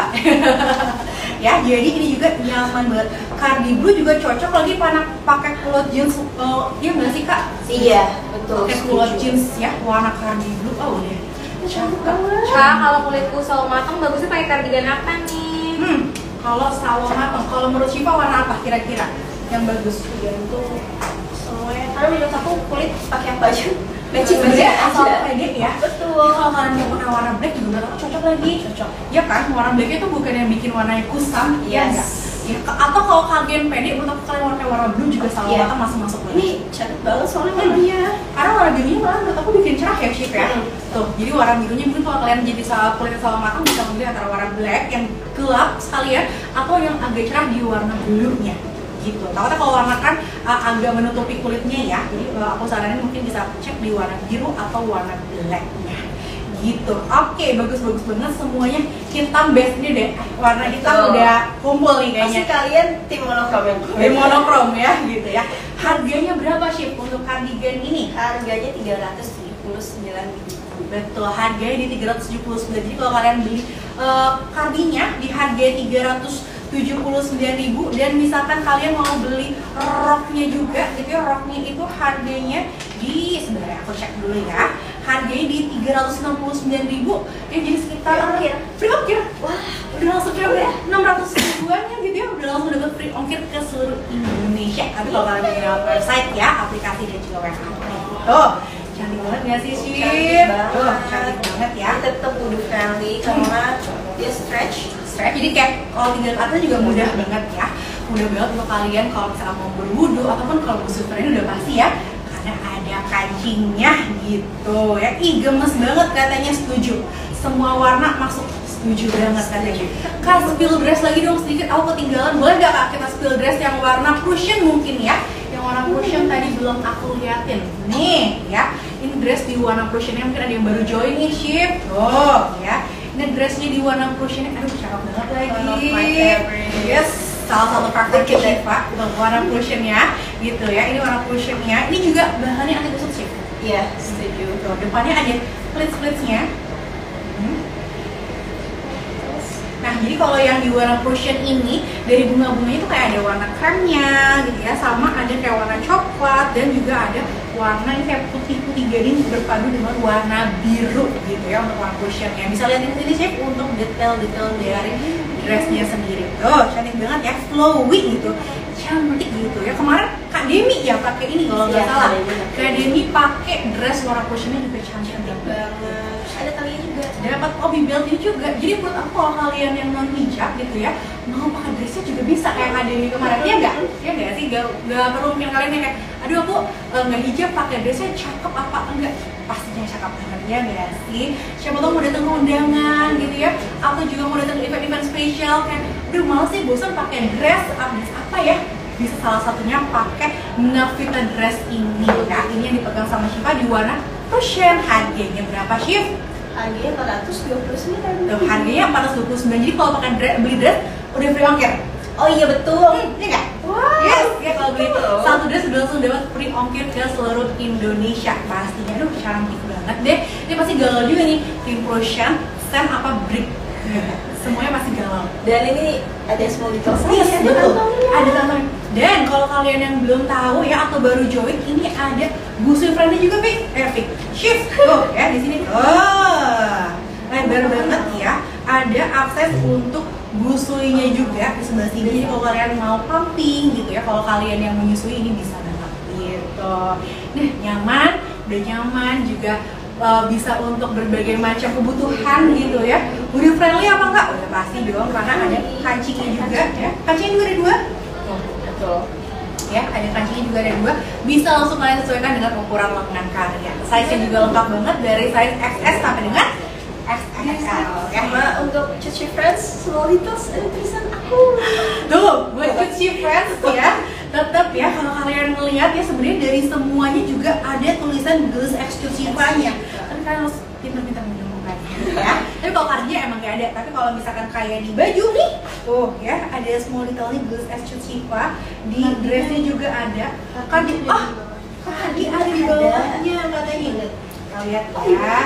Ya, jadi ini juga nyaman banget. Cardi blue juga cocok lagi pakai culotte jeans. Iya nggak sih Kak? Iya, betul. Pakai culotte jeans ya, warna cardi blue. Oh udah. Cakep banget. Kak, kalau kulitku sawo matang bagusnya pakai cardigan apa nih? Kalau sawo matang, kalau menurut Shiva warna apa kira-kira yang bagus? Tergantung semuanya. Karena menurut aku kulit pakai apa aja. Matching Matching aja asal aja. pede ya. Betul. Kalau kalian yang punya warna black juga menurut aku cocok lagi. Cocok. Ya kan, warna black itu bukan yang bikin warnanya kusam, ya Yes. enggak? Ya, atau kalau kalian pede, menurut aku kalian pakai warna blue juga sawo Iya. matang masuk Ini cantik banget soalnya warnanya. Karena warna birunya malah menurut aku bikin cerah ya Shiv ya. Tuh, jadi warna birunya mungkin kalau kalian jadi kulit sawo matang bisa memilih antara warna black yang gelap sekalian atau yang agak cerah di warna blue-nya gitu. Takutnya kalau warna kan agak menutupi kulitnya ya. Jadi aku saranin mungkin bisa cek di warna biru atau warna black-nya gitu. Oke, bagus-bagus banget semuanya. Hitam best ini deh. Warna hitam Betul. udah kumpul nih kayaknya. Pasti kalian tim monokrom yang Dari monokrom ya gitu ya. Harganya berapa Shiv untuk cardigan ini? harganya 379.000. Betul, harganya di 379. Jadi kalau kalian beli cardinya di harga 379.000 dan misalkan kalian mau beli roknya juga gitu ya, roknya itu harganya di, sebenarnya aku cek dulu ya, harganya di 369.000 ya, jadi sekitar free ongkir. Wah, udah langsung kayak 600 ribuan ya gitu ya, udah langsung dapat free ongkir ke seluruh Indonesia. Tapi kalau kalian di website ya, aplikasi dan juga website tuh. Cantik banget gak sih Shiv? Cantik banget ya. Ini tetap wudhu friendly karena dia stretch. Jadi kayak kalau tinggal atas juga mudah banget ya, mudah banget untuk kalian kalau misalnya mau berwudu ataupun kalau busur ini udah pasti ya, karena ada kancingnya gitu ya. Ih gemes banget katanya, setuju, semua warna masuk, setuju banget katanya. Kak spill dress lagi dong sedikit, aku ketinggalan, boleh gak Kak kita spill dress yang warna cushion mungkin ya, yang warna cushion tadi belum aku liatin nih ya. Ini dress di warna cushionnya mungkin ada yang baru join nih Shiv, tuh ya. Ini dressnya di warna cushion, aduh cakep banget lagi. One of my favorite. Yes, salah satu favorit Shiva, warna cushionnya gitu ya. Ini warna cushionnya, ini juga bahannya anti gosok Shiv. Iya, setuju. Tuh, depannya ada pleats-pleatsnya. Nah, jadi kalau yang di warna cushion ini dari bunga-bunganya itu kayak ada warna kremnya gitu ya, sama ada kayak warna coklat dan juga ada warna ini kayak putih-putih gading berpadu dengan warna biru gitu ya untuk warna cushionnya. Bisa lihat di sini Chef untuk detail-detail dari dressnya sendiri. Tuh, cantik banget ya, flowy gitu, cantik gitu ya. Kemarin Kak Demi ya pakai ini kalau nggak salah. Kak Demi pakai dress warna cushionnya juga cantik banget. Ada talinya juga. Dapat beltnya juga. Jadi menurut aku kalau kalian yang non hijab gitu ya, mau pakai dressnya juga bisa kayak ada di kemarin. Iya nggak? Iya nggak sih? Gak perlu mungkin kalian yang kayak, aduh aku nggak hijab pakai dressnya cakep apa enggak? Pastinya cakep banget ya nggak sih? Siapa tahu mau datang ke undangan gitu ya, atau juga mau datang ke event-event spesial kayak, aduh males sih bosan pakai dress apa ya? Bisa salah satunya pakai Navita dress ini ya. Ini yang dipegang sama Shiva di warna cushion. Harganya berapa Shiv? Harganya 429. Tuh, harganya 429. Jadi kalau pakai beli dress udah free ongkir. Oh iya betul. Iya nggak? Wow. Yes, ya kalau beli satu dress udah langsung dapat free ongkir ke seluruh Indonesia pastinya. Aduh cantik banget deh. Ini pasti galau juga nih, tim Proshan, Sam apa Brick. Semuanya pasti galau. Dan ini ada small detail Yes, size. betul. Ada kantongnya. Dan kalau kalian yang belum tahu ya atau baru join, ini ada busur friendly juga, Vic. Vic. Shift tuh ya di sini. Oh, lebar banget ya. Ada akses untuk busuinya juga di sebelah sini. Jadi kalau kalian mau pumping gitu ya, kalau kalian yang menyusui ini bisa banget gitu. Nah, nyaman, udah nyaman juga bisa untuk berbagai macam kebutuhan gitu ya. Udah friendly apa enggak? Udah pasti dong, karena ada kancingnya juga ya. Kancingnya juga ada 2. Betul. Ya, ada kancingnya juga ada 2. Bisa langsung kalian sesuaikan dengan ukuran lengan kalian. Size-nya juga lengkap banget dari size XS sampai dengan XXL ya. Sama untuk cuci friends, smolitos ada tulisan aku. Tuh, buat cuci friends ya. Tetap ya, kalau kalian melihat ya sebenarnya dari semuanya juga ada tulisan Girls X Chifa-nya. Tapi kalian harus pintar-pintar menemukan ya. Tapi kalau cardnya emang gak ada. Tapi kalau misalkan kayak di baju nih, tuh ya ada small detailnya Girls X Chifa. Di dressnya juga ada. Kan di ada di bawahnya katanya. Kita lihat ya.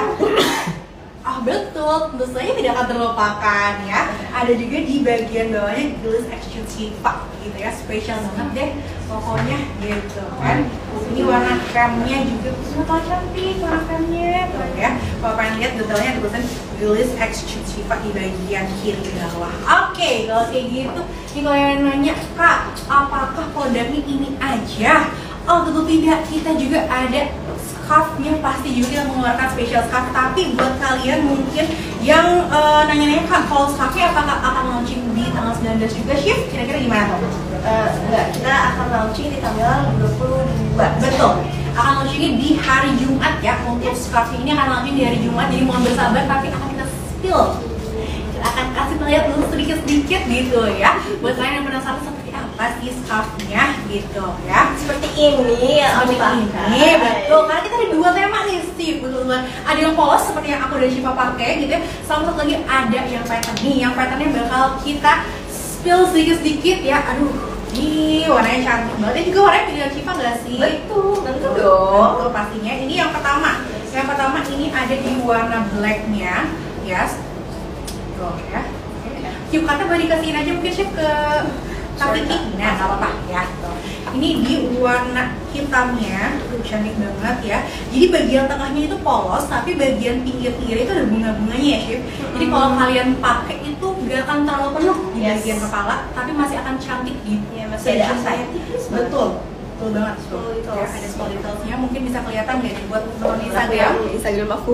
Betul, tentu saja tidak akan terlupakan ya. Ada juga di bagian bawahnya Girls X Chifa gitu ya, spesial banget deh pokoknya gitu kan. Ini warna kremnya juga sangat cantik warna kremnya tuh ya. Kalau kalian lihat detailnya ada tulisan Girls X Chifa di bagian kiri bawah. Oke, kalau kayak gitu, nih kalian nanya, Kak, apakah produknya ini aja? Oh, tentu tidak, kita juga ada scarfnya, pasti juga kita mengeluarkan special scarf. Tapi buat kalian mungkin yang nanya-nanya, Kak, kalau scarfnya apakah akan launching di tanggal 19 juga, Shift? Kira-kira gimana tuh? Enggak, kita akan launching di tanggal 22. Betul, akan launchingnya di hari Jumat ya. Untuk scarf ini akan launching di hari Jumat, jadi mohon bersabar, tapi akan kita spill. Kita akan kasih melihat dulu sedikit-sedikit gitu ya. Buat kalian yang penasaran seperti apa sih scarfnya gitu ya. Seperti ini yang aku Seperti ini, betul. Karena kita ada 2 tema nih, Steve. Betul. Ada yang polos seperti yang aku dan Shiva pakai gitu ya. Sama satu lagi ada yang pattern nih. Yang patternnya bakal kita spill sedikit-sedikit ya. Aduh, ini warnanya cantik banget. Ini juga warnanya pilihan Shiva nggak sih? Betul, tentu dong. Betul pastinya. Ini yang pertama. Yang pertama ini ada di warna blacknya, yes. Tuh ya. Shiva kata boleh dikasihin aja mungkin Shiva ke Kiki. Nah, nggak apa-apa ya. Ini di warna hitamnya, cantik banget ya. Jadi bagian tengahnya itu polos, tapi bagian pinggir-pinggir itu ada bunga-bunganya ya, Shiv. Jadi kalau kalian pakai itu nggak akan terlalu penuh di bagian kepala, tapi masih akan cantik di masih ada saya tipis. Betul, betul banget. Ya, ada small detailsnya, mungkin bisa kelihatan nggak nih buat teman Instagram aku.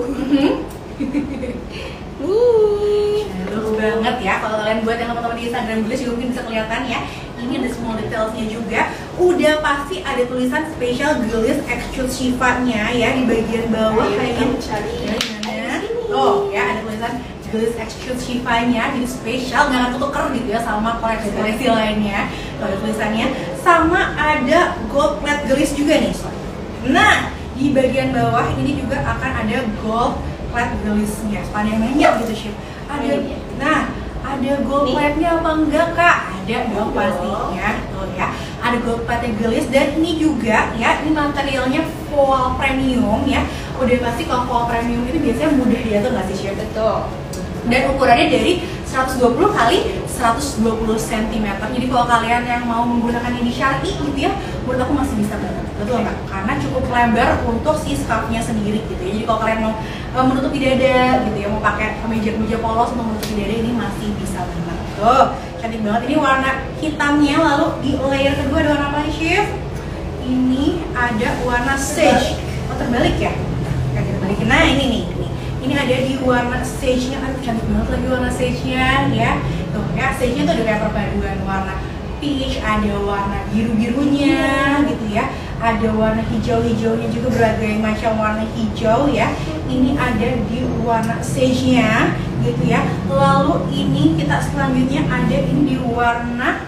Bagus banget ya. Kalau kalian buat yang teman-teman di Instagram Girls juga mungkin bisa kelihatan ya. Ini ada small detailsnya juga. Udah pasti ada tulisan spesial Girls X Chifa-nya ya di bagian bawah kayak gimana. Oh ya, ada tulisan Girls X Chifa-nya, jadi spesial, nggak akan tuker gitu ya sama koleksi-koleksi lainnya. Ada tulisannya. Sama ada gold plate Girls juga nih. Nah, di bagian bawah ini juga akan ada gold plate Girls-nya. Pada yang nanya gitu, Shiv. Ada, nah, ada gold plate-nya apa enggak, Kak? Ada dong pastinya, tuh ya. Ada gold plate Girls dan ini juga ya, ini materialnya voile premium ya. Udah pasti kalau voile premium itu biasanya mudah diatur nggak sih, Shiv? Betul. Dan ukurannya dari 120 kali 120 cm. Jadi kalau kalian yang mau menggunakan ini syar'i gitu ya, menurut aku masih bisa banget. Betul nggak? Karena cukup lebar untuk si scarfnya sendiri gitu ya. Jadi kalau kalian mau menutupi dada gitu ya, mau pakai kemeja polos untuk menutupi dada, ini masih bisa banget. Tuh, cantik banget. Ini warna hitamnya, lalu di layer kedua ada warna apa nih, Shiv? Ini ada warna sage. Oh, terbalik ya? Oke, kita balikin. Nah, ini nih. Ini ada di warna sage-nya, aduh cantik banget lagi warna sage-nya ya. Tuh ya, sage-nya tuh ada kayak perpaduan warna peach, ada warna biru-birunya gitu ya. Ada warna hijau-hijaunya juga, berbagai macam warna hijau ya. Ini ada di warna sage-nya gitu ya. Lalu ini kita selanjutnya ada ini di warna,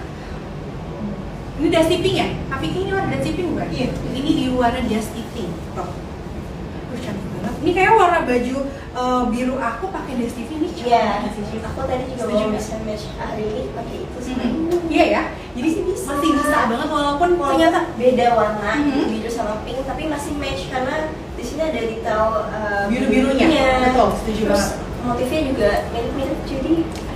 ini dusty pink ya? Tapi ini warna dusty pink bukan? Iya. Ini di warna dusty pink. Tuh. Cantik banget. Ini kayak warna baju biru aku pakai dusty pink nih. Iya. Aku tadi juga mau bisa match hari ini pakai itu sih. Iya ya. Jadi masih bisa banget walaupun ternyata beda warna biru sama pink, tapi masih match karena di sini ada detail biru-birunya. Betul, setuju banget. Motifnya juga mirip-mirip, jadi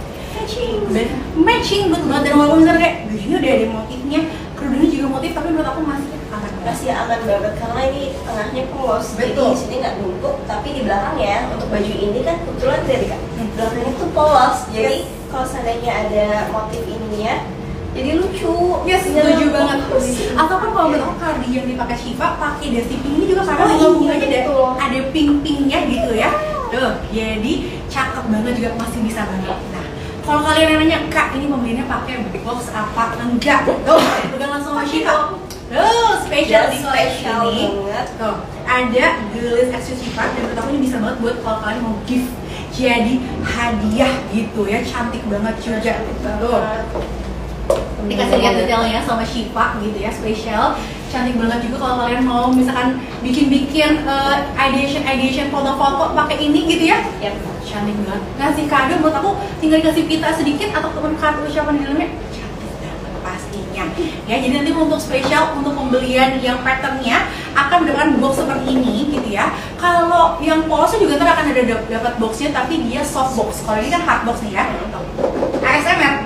matching betul banget. Dan walaupun misalnya kayak bajunya udah ada motifnya, kerudungnya juga motif, tapi menurut aku masih aman banget karena ini tengahnya polos. Betul. Jadi di sini nggak numpuk, tapi di belakangnya untuk baju ini kan kebetulan dari belakangnya tuh polos. Jadi kalau seandainya ada motif ininya, jadi lucu. Yes, setuju banget. Ataupun kalau menurut aku cardigan yang dipakai Shiva pakai dasi pink ini juga karena bunganya ada pink-pinknya gitu ya. Tuh, jadi cakep banget juga, masih bisa banget. Nah, kalau kalian yang nanya, Kak, ini pembeliannya pakai box apa? Enggak. Tuh, pegang langsung sama Shiva. Tuh, spesial di koleksi ini. Tuh, ada gelis extra Shiva dan menurut aku ini bisa banget buat kalau kalian mau gift. Jadi hadiah gitu ya, cantik banget juga. Tuh. Dikasih lihat detailnya sama Shiva gitu ya, spesial, cantik banget juga kalau kalian mau misalkan bikin ideation foto-foto pakai ini gitu ya. Yap. Cantik banget. Ngasih kado menurut aku tinggal dikasih pita sedikit ataupun kartu ucapan di dalamnya, cantik banget pastinya. Ya, jadi nanti untuk spesial untuk pembelian yang patternnya akan mendapatkan box seperti ini gitu ya. Kalau yang polosnya juga ntar akan ada dapat boxnya, tapi dia soft box. Kalau ini kan hard box nih ya. ASMR.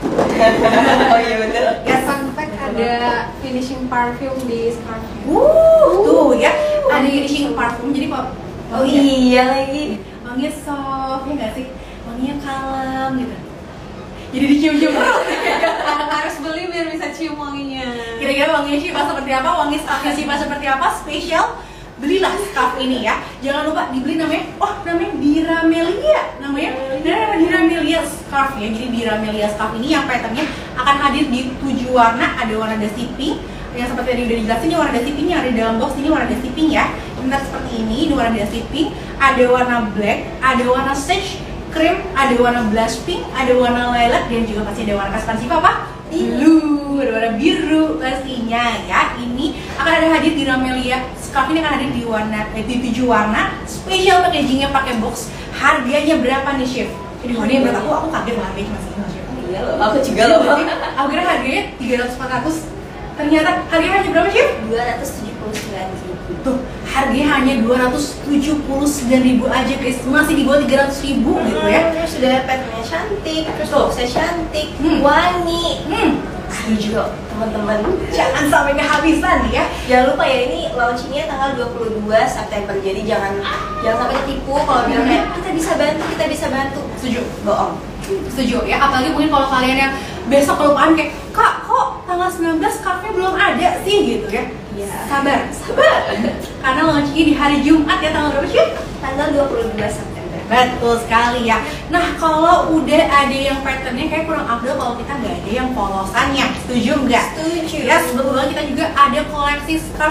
Oh iya bener. Ya, Fun fact, ada finishing parfum di scarfnya. Tuh ya, ada finishing parfum. Jadi kok Oh iya lagi. wanginya soft ya nggak sih? Wanginya kalem gitu. Jadi dicium-cium. Harus beli biar bisa cium wanginya. Kira-kira wanginya Shiva seperti apa? Wangi scarfnya Shiva seperti apa? Spesial. Belilah scarf ini ya. Jangan lupa dibeli namanya. Oh, namanya Diramelia namanya. Namanya Diramelia scarf ya. Jadi Diramelia scarf ini yang patternnya akan hadir di 7 warna. Ada warna dusty pink yang seperti tadi udah dijelasin, ini warna dusty pink yang ada di dalam box ini warna dusty pink ya. Bentar seperti ini warna dusty pink. Ada warna black, ada warna sage cream, ada warna blush pink, ada warna lilac, dan juga pasti ada warna kesukaan Shiva apa? Blue, ada warna biru pastinya ya. Ini akan ada hadir di Diramelia scarf ini akan hadir di di 7 warna. Spesial packagingnya pakai box. Harganya berapa nih Chef? Jadi ini menurut aku kaget lah harganya masih ini Chef. Iya loh, aku juga loh. Aku kira harganya 300-400. Ternyata harganya hanya berapa Chef? 279.000. Tuh, harganya hanya 279.000 aja guys. Masih di bawah 300.000 gitu ya. Terus udah patternnya cantik, terus Tuh. boxnya cantik, Hmm. wangi. Setuju. Teman-teman, Jangan sampai kehabisan ya. jangan lupa ya, ini launchingnya tanggal 22 September. Jadi jangan sampai ketipu kalau bilang kayak kita bisa bantu. Setuju. Bohong. Setuju ya, apalagi mungkin kalau kalian yang besok kelupaan kayak, Kak, kok tanggal 19 scarfnya belum ada sih gitu ya. Iya. Sabar. Karena launchingnya di hari Jumat ya, tanggal berapa sih? Tanggal 22 September. Betul sekali ya. Nah, kalau udah ada yang patternnya kayak kurang afdol kalau kita nggak ada yang polosannya. Setuju nggak? Setuju. Yes, betul banget. Kita juga ada koleksi scarf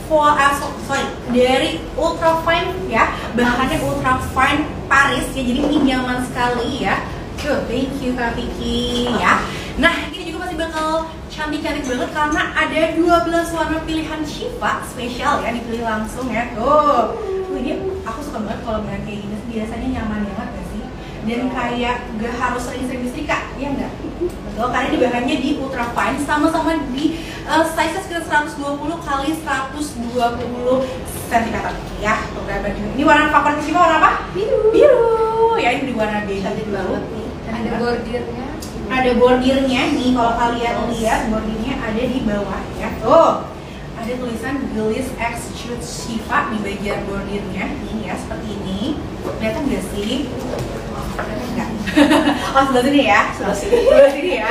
dari ultra fine ya. Bahannya ultra fine Paris ya. Jadi ini nyaman sekali ya. Thank you Kak Vicky ya. Nah, ini juga masih bakal cantik-cantik banget karena ada 12 warna pilihan Shiva spesial ya, dipilih langsung ya. Tuh, ini aku suka banget kalau brand kayak gini, biasanya nyaman banget gak sih? Dan kayak gak harus sering-sering disetrika, ya enggak? Betul, karena ini bahannya di ultra fine, sama-sama di size sekitar 120 kali 120 cm ya. Beberapa juga. Ini warna favorit Shiva warna apa? Biru. Ya, ini di warna beige. Cantik banget nih. Ada bordirnya. Ada bordirnya nih, kalau kalian lihat bordirnya ada di bawah ya. Tuh, ada tulisan Gelis X Cute Shiva di bagian bordirnya nih ya, seperti ini. Kelihatan nggak sih? Kelihatan nggak? Oh, sebelah sini ya, sebelah sini ya.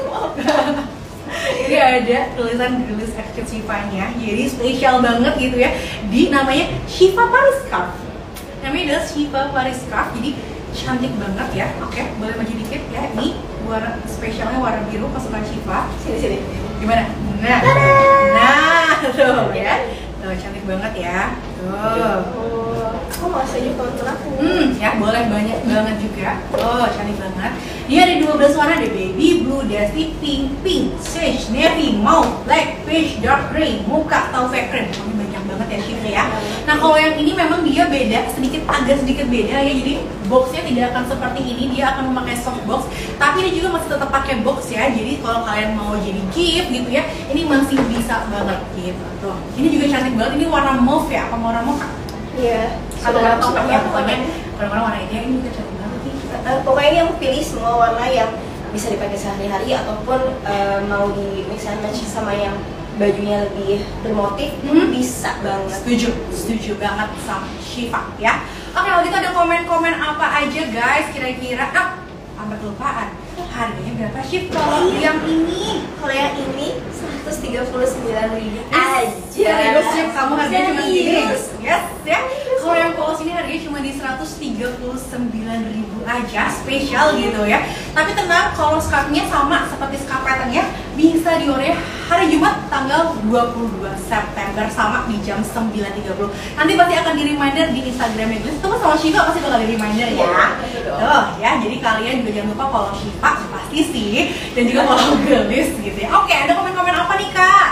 Ini ada tulisan Gelis X Cute Shiva-nya, jadi spesial banget gitu ya. Di namanya Shiva Paris Scarf. Namanya adalah Shiva Paris Scarf, jadi cantik banget ya. Oke, boleh maju dikit ya. Ini warna spesialnya warna biru kesukaan Shiva. Sini. Gimana? Nah, tuh ya. Tuh cantik banget ya. Tuh. Aku mau setuju kontur aku. Ya boleh banyak banget juga. Oh, cantik banget. Dia ada 12 warna, ada baby blue, dusty pink, sage, navy, mauve, black, beige, dark gray, muka, taupe cream. Ini banyak banget ya Shiva ya. Nah, kalau yang ini memang dia beda, agak sedikit beda ya. Jadi boxnya tidak akan seperti ini, dia akan memakai soft box. Tapi dia juga masih tetap pakai box ya. Jadi kalau kalian mau jadi gift gitu ya, ini masih bisa banget gitu. Tuh. Ini juga cantik banget. Ini warna mauve ya, apa warna mocha? Iya. Atau warna taupe ya, Sudah pokoknya warna ini ya, ini juga cantik banget nih. Pokoknya ini aku pilih semua warna yang bisa dipakai sehari-hari ataupun mau di mix and match sama yang bajunya lebih bermotif, bisa banget. Setuju banget sama Shiva ya. Oke, kalau gitu ada komen-komen apa aja guys kira-kira? sampai kelupaan. Harganya berapa Shif kalau yang ini? Kalau yang ini 139.000 aja. Serius Shif, kamu harganya cuma segini? Serius. Yes, ya. Kalau yang polos ini harganya cuma di 139.000 aja, spesial gitu ya. Tapi tenang, kalau scarfnya sama seperti scarf patternnya bisa diorder hari Jumat tanggal 22 September sama di jam 9.30. Nanti pasti akan di reminder di Instagramnya Gelis. Teman sama Shiva pasti bakal di reminder ya. Tuh ya, jadi kalian juga jangan lupa follow Shiva pasti sih, dan juga follow Gelis gitu ya. Oke, ada komen-komen apa nih Kak?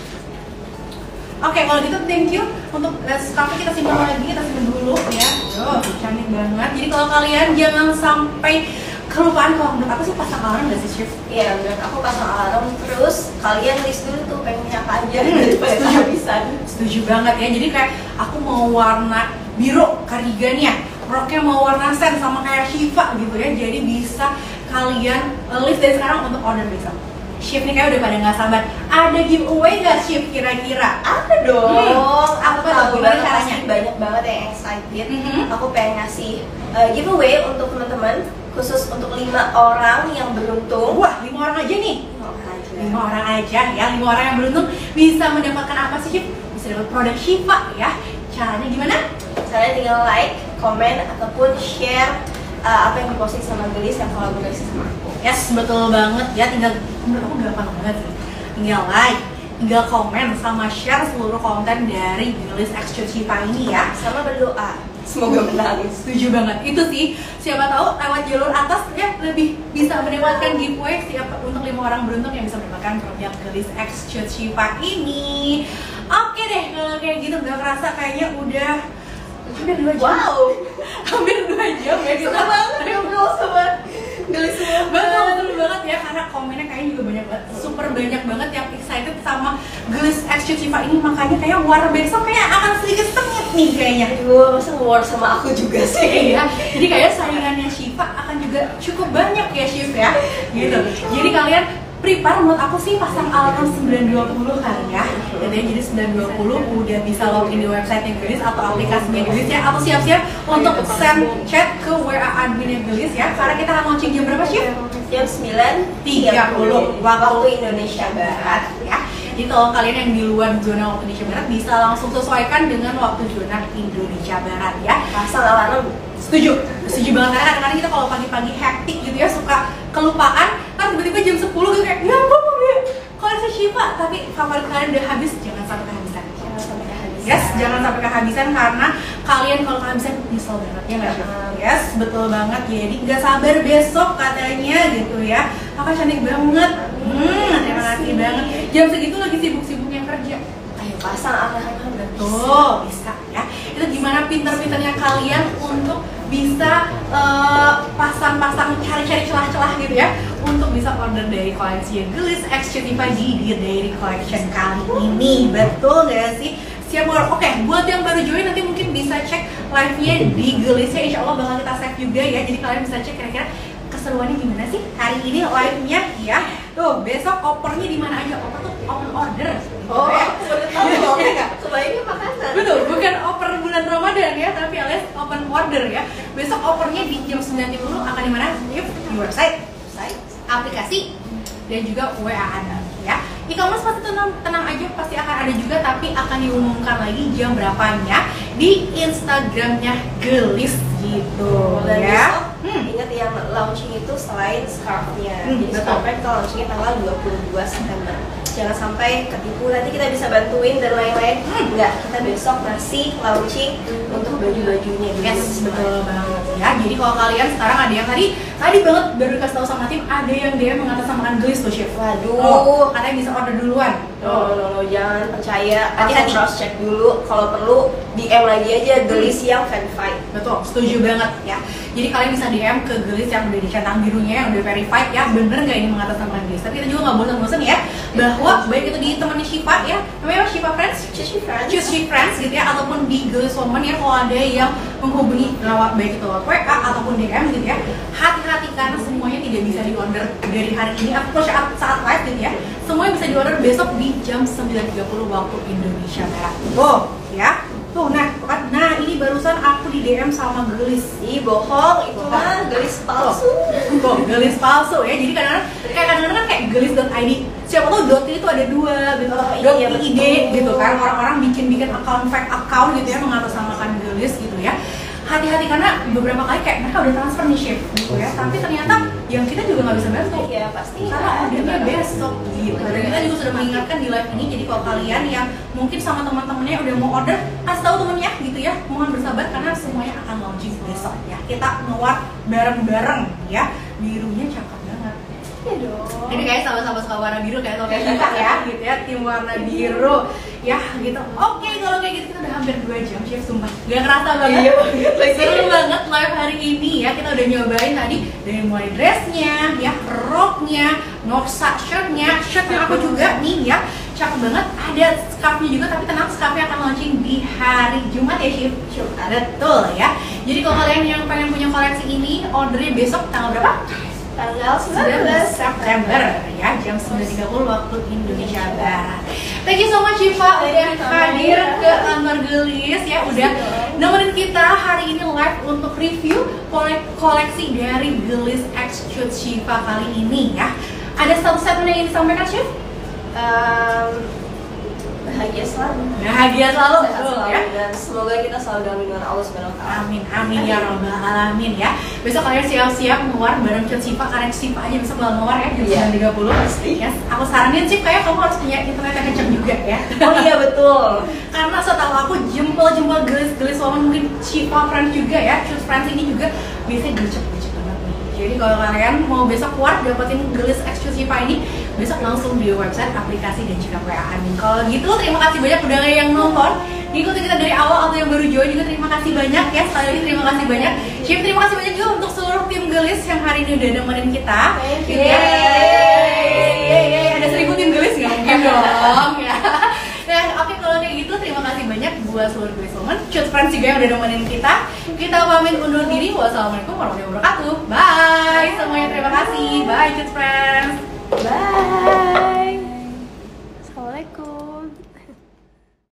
Oke, kalau gitu thank you untuk scarfnya kita simpan lagi, kita simpan dulu ya. Cantik banget. Jadi kalau kalian jangan sampai kelupaan. Kalau menurut aku sih pasang alarm gak sih Shiv? Iya, menurut aku pasang alarm, terus kalian list dulu tuh pengennya apa aja daripada kehabisan. Setuju banget ya. Jadi kayak aku mau warna biru kardigannya, roknya mau warna sen sama kayak Shiva gitu ya. Jadi bisa kalian list dari sekarang untuk order besok. Shiv nih kayak udah pada nggak sabar. Ada giveaway nggak Shiv kira-kira? Ada dong. Apa tuh? Tahu Gimana banget caranya? pasti banyak banget yang excited. Mhm. Aku pengen ngasih giveaway untuk teman-teman, khusus untuk 5 orang yang beruntung. Wah, 5 orang aja nih. 5 orang aja ya, 5 orang yang beruntung bisa mendapatkan apa sih Shiv? Bisa dapat produk Shiva ya. Caranya gimana? Caranya tinggal like, komen, ataupun share apa yang diposting sama Gelis yang kolaborasi sama aku. Yes, betul banget ya. Tinggal, menurut aku gampang banget sih. Tinggal like, tinggal komen, sama share seluruh konten dari Gelis X Cute Shiva ini ya. Sama berdoa, semoga menang. Setuju banget. Itu sih, siapa tahu lewat jalur atas ya lebih bisa mendapatkan giveaway siapa untuk 5 orang beruntung yang bisa mendapatkan produk Gelis X Cute Shiva ini. Oke deh, kalau kayak gitu gak kerasa kayaknya udah hampir 2 jam. Wow, Hampir 2 jam ya kita. seru banget ngobrol sama Gelis semua. Betul banget ya, karena komennya kayaknya juga banyak banget, super banyak banget yang excited sama Gelis X Cute Shiva ini. Makanya kayak war besok kayak akan sedikit sengit nih kayaknya. Aduh, masa war sama aku juga sih? Iya, jadi kayak saingannya Shiva akan juga cukup banyak ya Shiv ya, gitu. Jadi kalian prepare, menurut aku sih pasang alarm 9.20 kan ya. Jadi 9.20 udah bisa login di website Gelis atau aplikasinya Gelis ya, atau siap-siap untuk send chat ke WA adminnya Gelis ya. Karena kita akan launching jam berapa Shiv? Jam 9.30 waktu Indonesia Barat Ya. Jadi kalau kalian yang di luar zona waktu Indonesia Barat bisa langsung sesuaikan dengan waktu zona Indonesia Barat ya. pasang alarm. Setuju banget, karena kadang-kadang kita kalau pagi-pagi hektik gitu ya, suka kelupaan, kan tiba-tiba jam 10 gitu kayak, ya ampun ya, kalau ada Shiva, tapi favorit kalian udah habis, jangan sampai kehabisan. Yes, jangan sampai kehabisan karena kalian kalau kehabisan nyesel banget ya nggak sih? Yes, betul banget. Jadi nggak sabar besok katanya gitu ya. Apa cantik banget. Terima kasih banget. Jam segitu lagi sibuk-sibuknya kerja. Ayo pasang alarm. Tuh, bisa ya. Itu gimana pinter-pinternya kalian untuk bisa pasang-pasang, cari-cari celah-celah gitu ya, untuk bisa order dari koleksi Gelis X Cute Shiva di Dairy Collection kali ini. Betul gak sih? Siap order. Oke, buat yang baru join nanti mungkin bisa cek live-nya di Gelisnya, insya Allah bakal kita save juga ya. Jadi kalian bisa cek kira-kira keseruannya gimana sih hari ini live-nya ya. Tuh, besok opernya di mana aja? Oper tuh open order. Oh, ya. udah tahu ya. Kebayangnya makanan. Betul, bukan oper bulan Ramadan ya, tapi alias open order ya. Besok opernya di jam 9.30 akan di mana? Di website, aplikasi, dan juga WA Anda ya. E-commerce pasti tenang aja, pasti akan ada juga, tapi akan diumumkan lagi jam berapanya di Instagramnya Gelis gitu Dan ya. besok, ingat yang launching itu selain scarfnya. Jadi betul. scarfnya kita launchingnya tanggal 22 September. Jangan sampai ketipu, nanti kita bisa bantuin dan lain-lain. Enggak, kita besok masih launching untuk baju-bajunya. Yes, betul banget ya. Jadi kalau kalian sekarang ada yang tadi banget baru dikasih tahu sama tim, ada yang dia mengatasnamakan Gelis tuh Chef. Waduh, Katanya bisa order duluan. no, jangan percaya. Hati-hati. Cross check dulu. Kalau perlu DM lagi aja Gelis yang verified. Betul, setuju banget ya. Jadi kalian bisa DM ke Gelis yang udah dicentang birunya, yang udah verified ya, bener nggak ini mengatasnamakan Gelis. Tapi kita juga nggak bosan-bosan ya, bahwa baik itu di temannya Shiva ya, namanya apa? Shiva Friends, Choose She Friends gitu ya, ataupun di Gelis Woman ya, kalau ada yang menghubungi lewat baik itu lewat WA ataupun DM gitu ya, hati-hati karena semuanya tidak bisa diorder dari hari ini atau saat live gitu ya. Semuanya bisa diorder besok di jam 9.30 waktu Indonesia Barat. Oh ya. Tuh, nah ini barusan aku di DM sama Gelis. Ih, bohong, itu mah Gelis palsu. Tuh, gelis palsu ya. Jadi kadang-kadang kayak gelis.id. Siapa tahu dot itu ada 2 gitu atau .id gitu kan. Orang-orang bikin account fake account gitu ya mengatasnamakan gelis gitu ya. Hati-hati karena beberapa kali kayak mereka udah transfer nih chef gitu ya, tapi ternyata yang kita juga nggak bisa bantu. Iya pasti. Karena ordernya besok gitu. Dan kita juga sudah mengingatkan di live ini. Jadi kalau kalian yang mungkin sama teman-temannya udah mau order, kasih tahu temennya gitu ya. Mohon bersabar karena semuanya akan launching besok ya. Kita nge-warp bareng-bareng ya. Birunya cakep banget. Iya dong. Ini kayak sama-sama suka warna biru kayak Sophia Cinta ya gitu ya, tim warna biru ya gitu. Oke, kalau kayak gitu kita udah hampir 2 jam chef, sumpah gak kerasa banget. Seru banget live hari ini ya. Kita udah nyobain tadi dari mulai dressnya ya, roknya, Norsa shirtnya, shirt yang aku juga nih ya, cakep banget. Ada scarfnya juga, tapi tenang, scarfnya akan launching di hari Jumat ya chef. Betul ya. Jadi kalau kalian yang pengen punya koleksi ini, ordernya besok tanggal berapa? Tanggal 19 September ya, jam 9.30 waktu Indonesia Barat. Thank you so much Syifa udah hadir ke Kantor Gelis ya, udah nemenin kita hari ini live untuk review koleksi dari Gelis X Cute Syifa kali ini ya. Ada satu statement yang ingin disampaikan Chef? Bahagia selalu. Bahagia selalu, Sehat betul selalu, ya. dan semoga kita selalu dalam lindungan Allah Subhanahu wa taala. Amin, amin ya robbal alamin ya. Besok kalian siap-siap ngeluar bareng Cute Syifa, karena Syifa aja besok bakal ngeluar ya jam 9.30 pasti. Yes. Aku saranin sih kayak kamu harus punya internet yang kenceng juga ya. Oh iya betul. Karena setahu aku jempol-jempol gelis woman, mungkin Syifa friends juga ya, Cute friends ini juga biasanya gercep-gercep banget nih. Jadi kalau kalian mau besok keluar dapetin Gelis X Cute Syifa ini, besok langsung di website, aplikasi, dan juga WA Amin. Kalau gitu terima kasih banyak udah yang nonton, ngikutin kita dari awal atau yang baru join juga terima kasih banyak ya. Sekali lagi terima kasih banyak Chef, terima kasih banyak juga untuk seluruh tim Gelis yang hari ini udah nemenin kita. Yeay, ada 1000 tim Gelis nggak mungkin dong ya. Nah, oke, kalau kayak gitu terima kasih banyak buat seluruh Gelis Woman, Cute Friends juga yang udah nemenin kita. Kita pamit undur diri. Wassalamualaikum warahmatullahi wabarakatuh. Bye semuanya, terima kasih. Bye Cute Friends. Bye.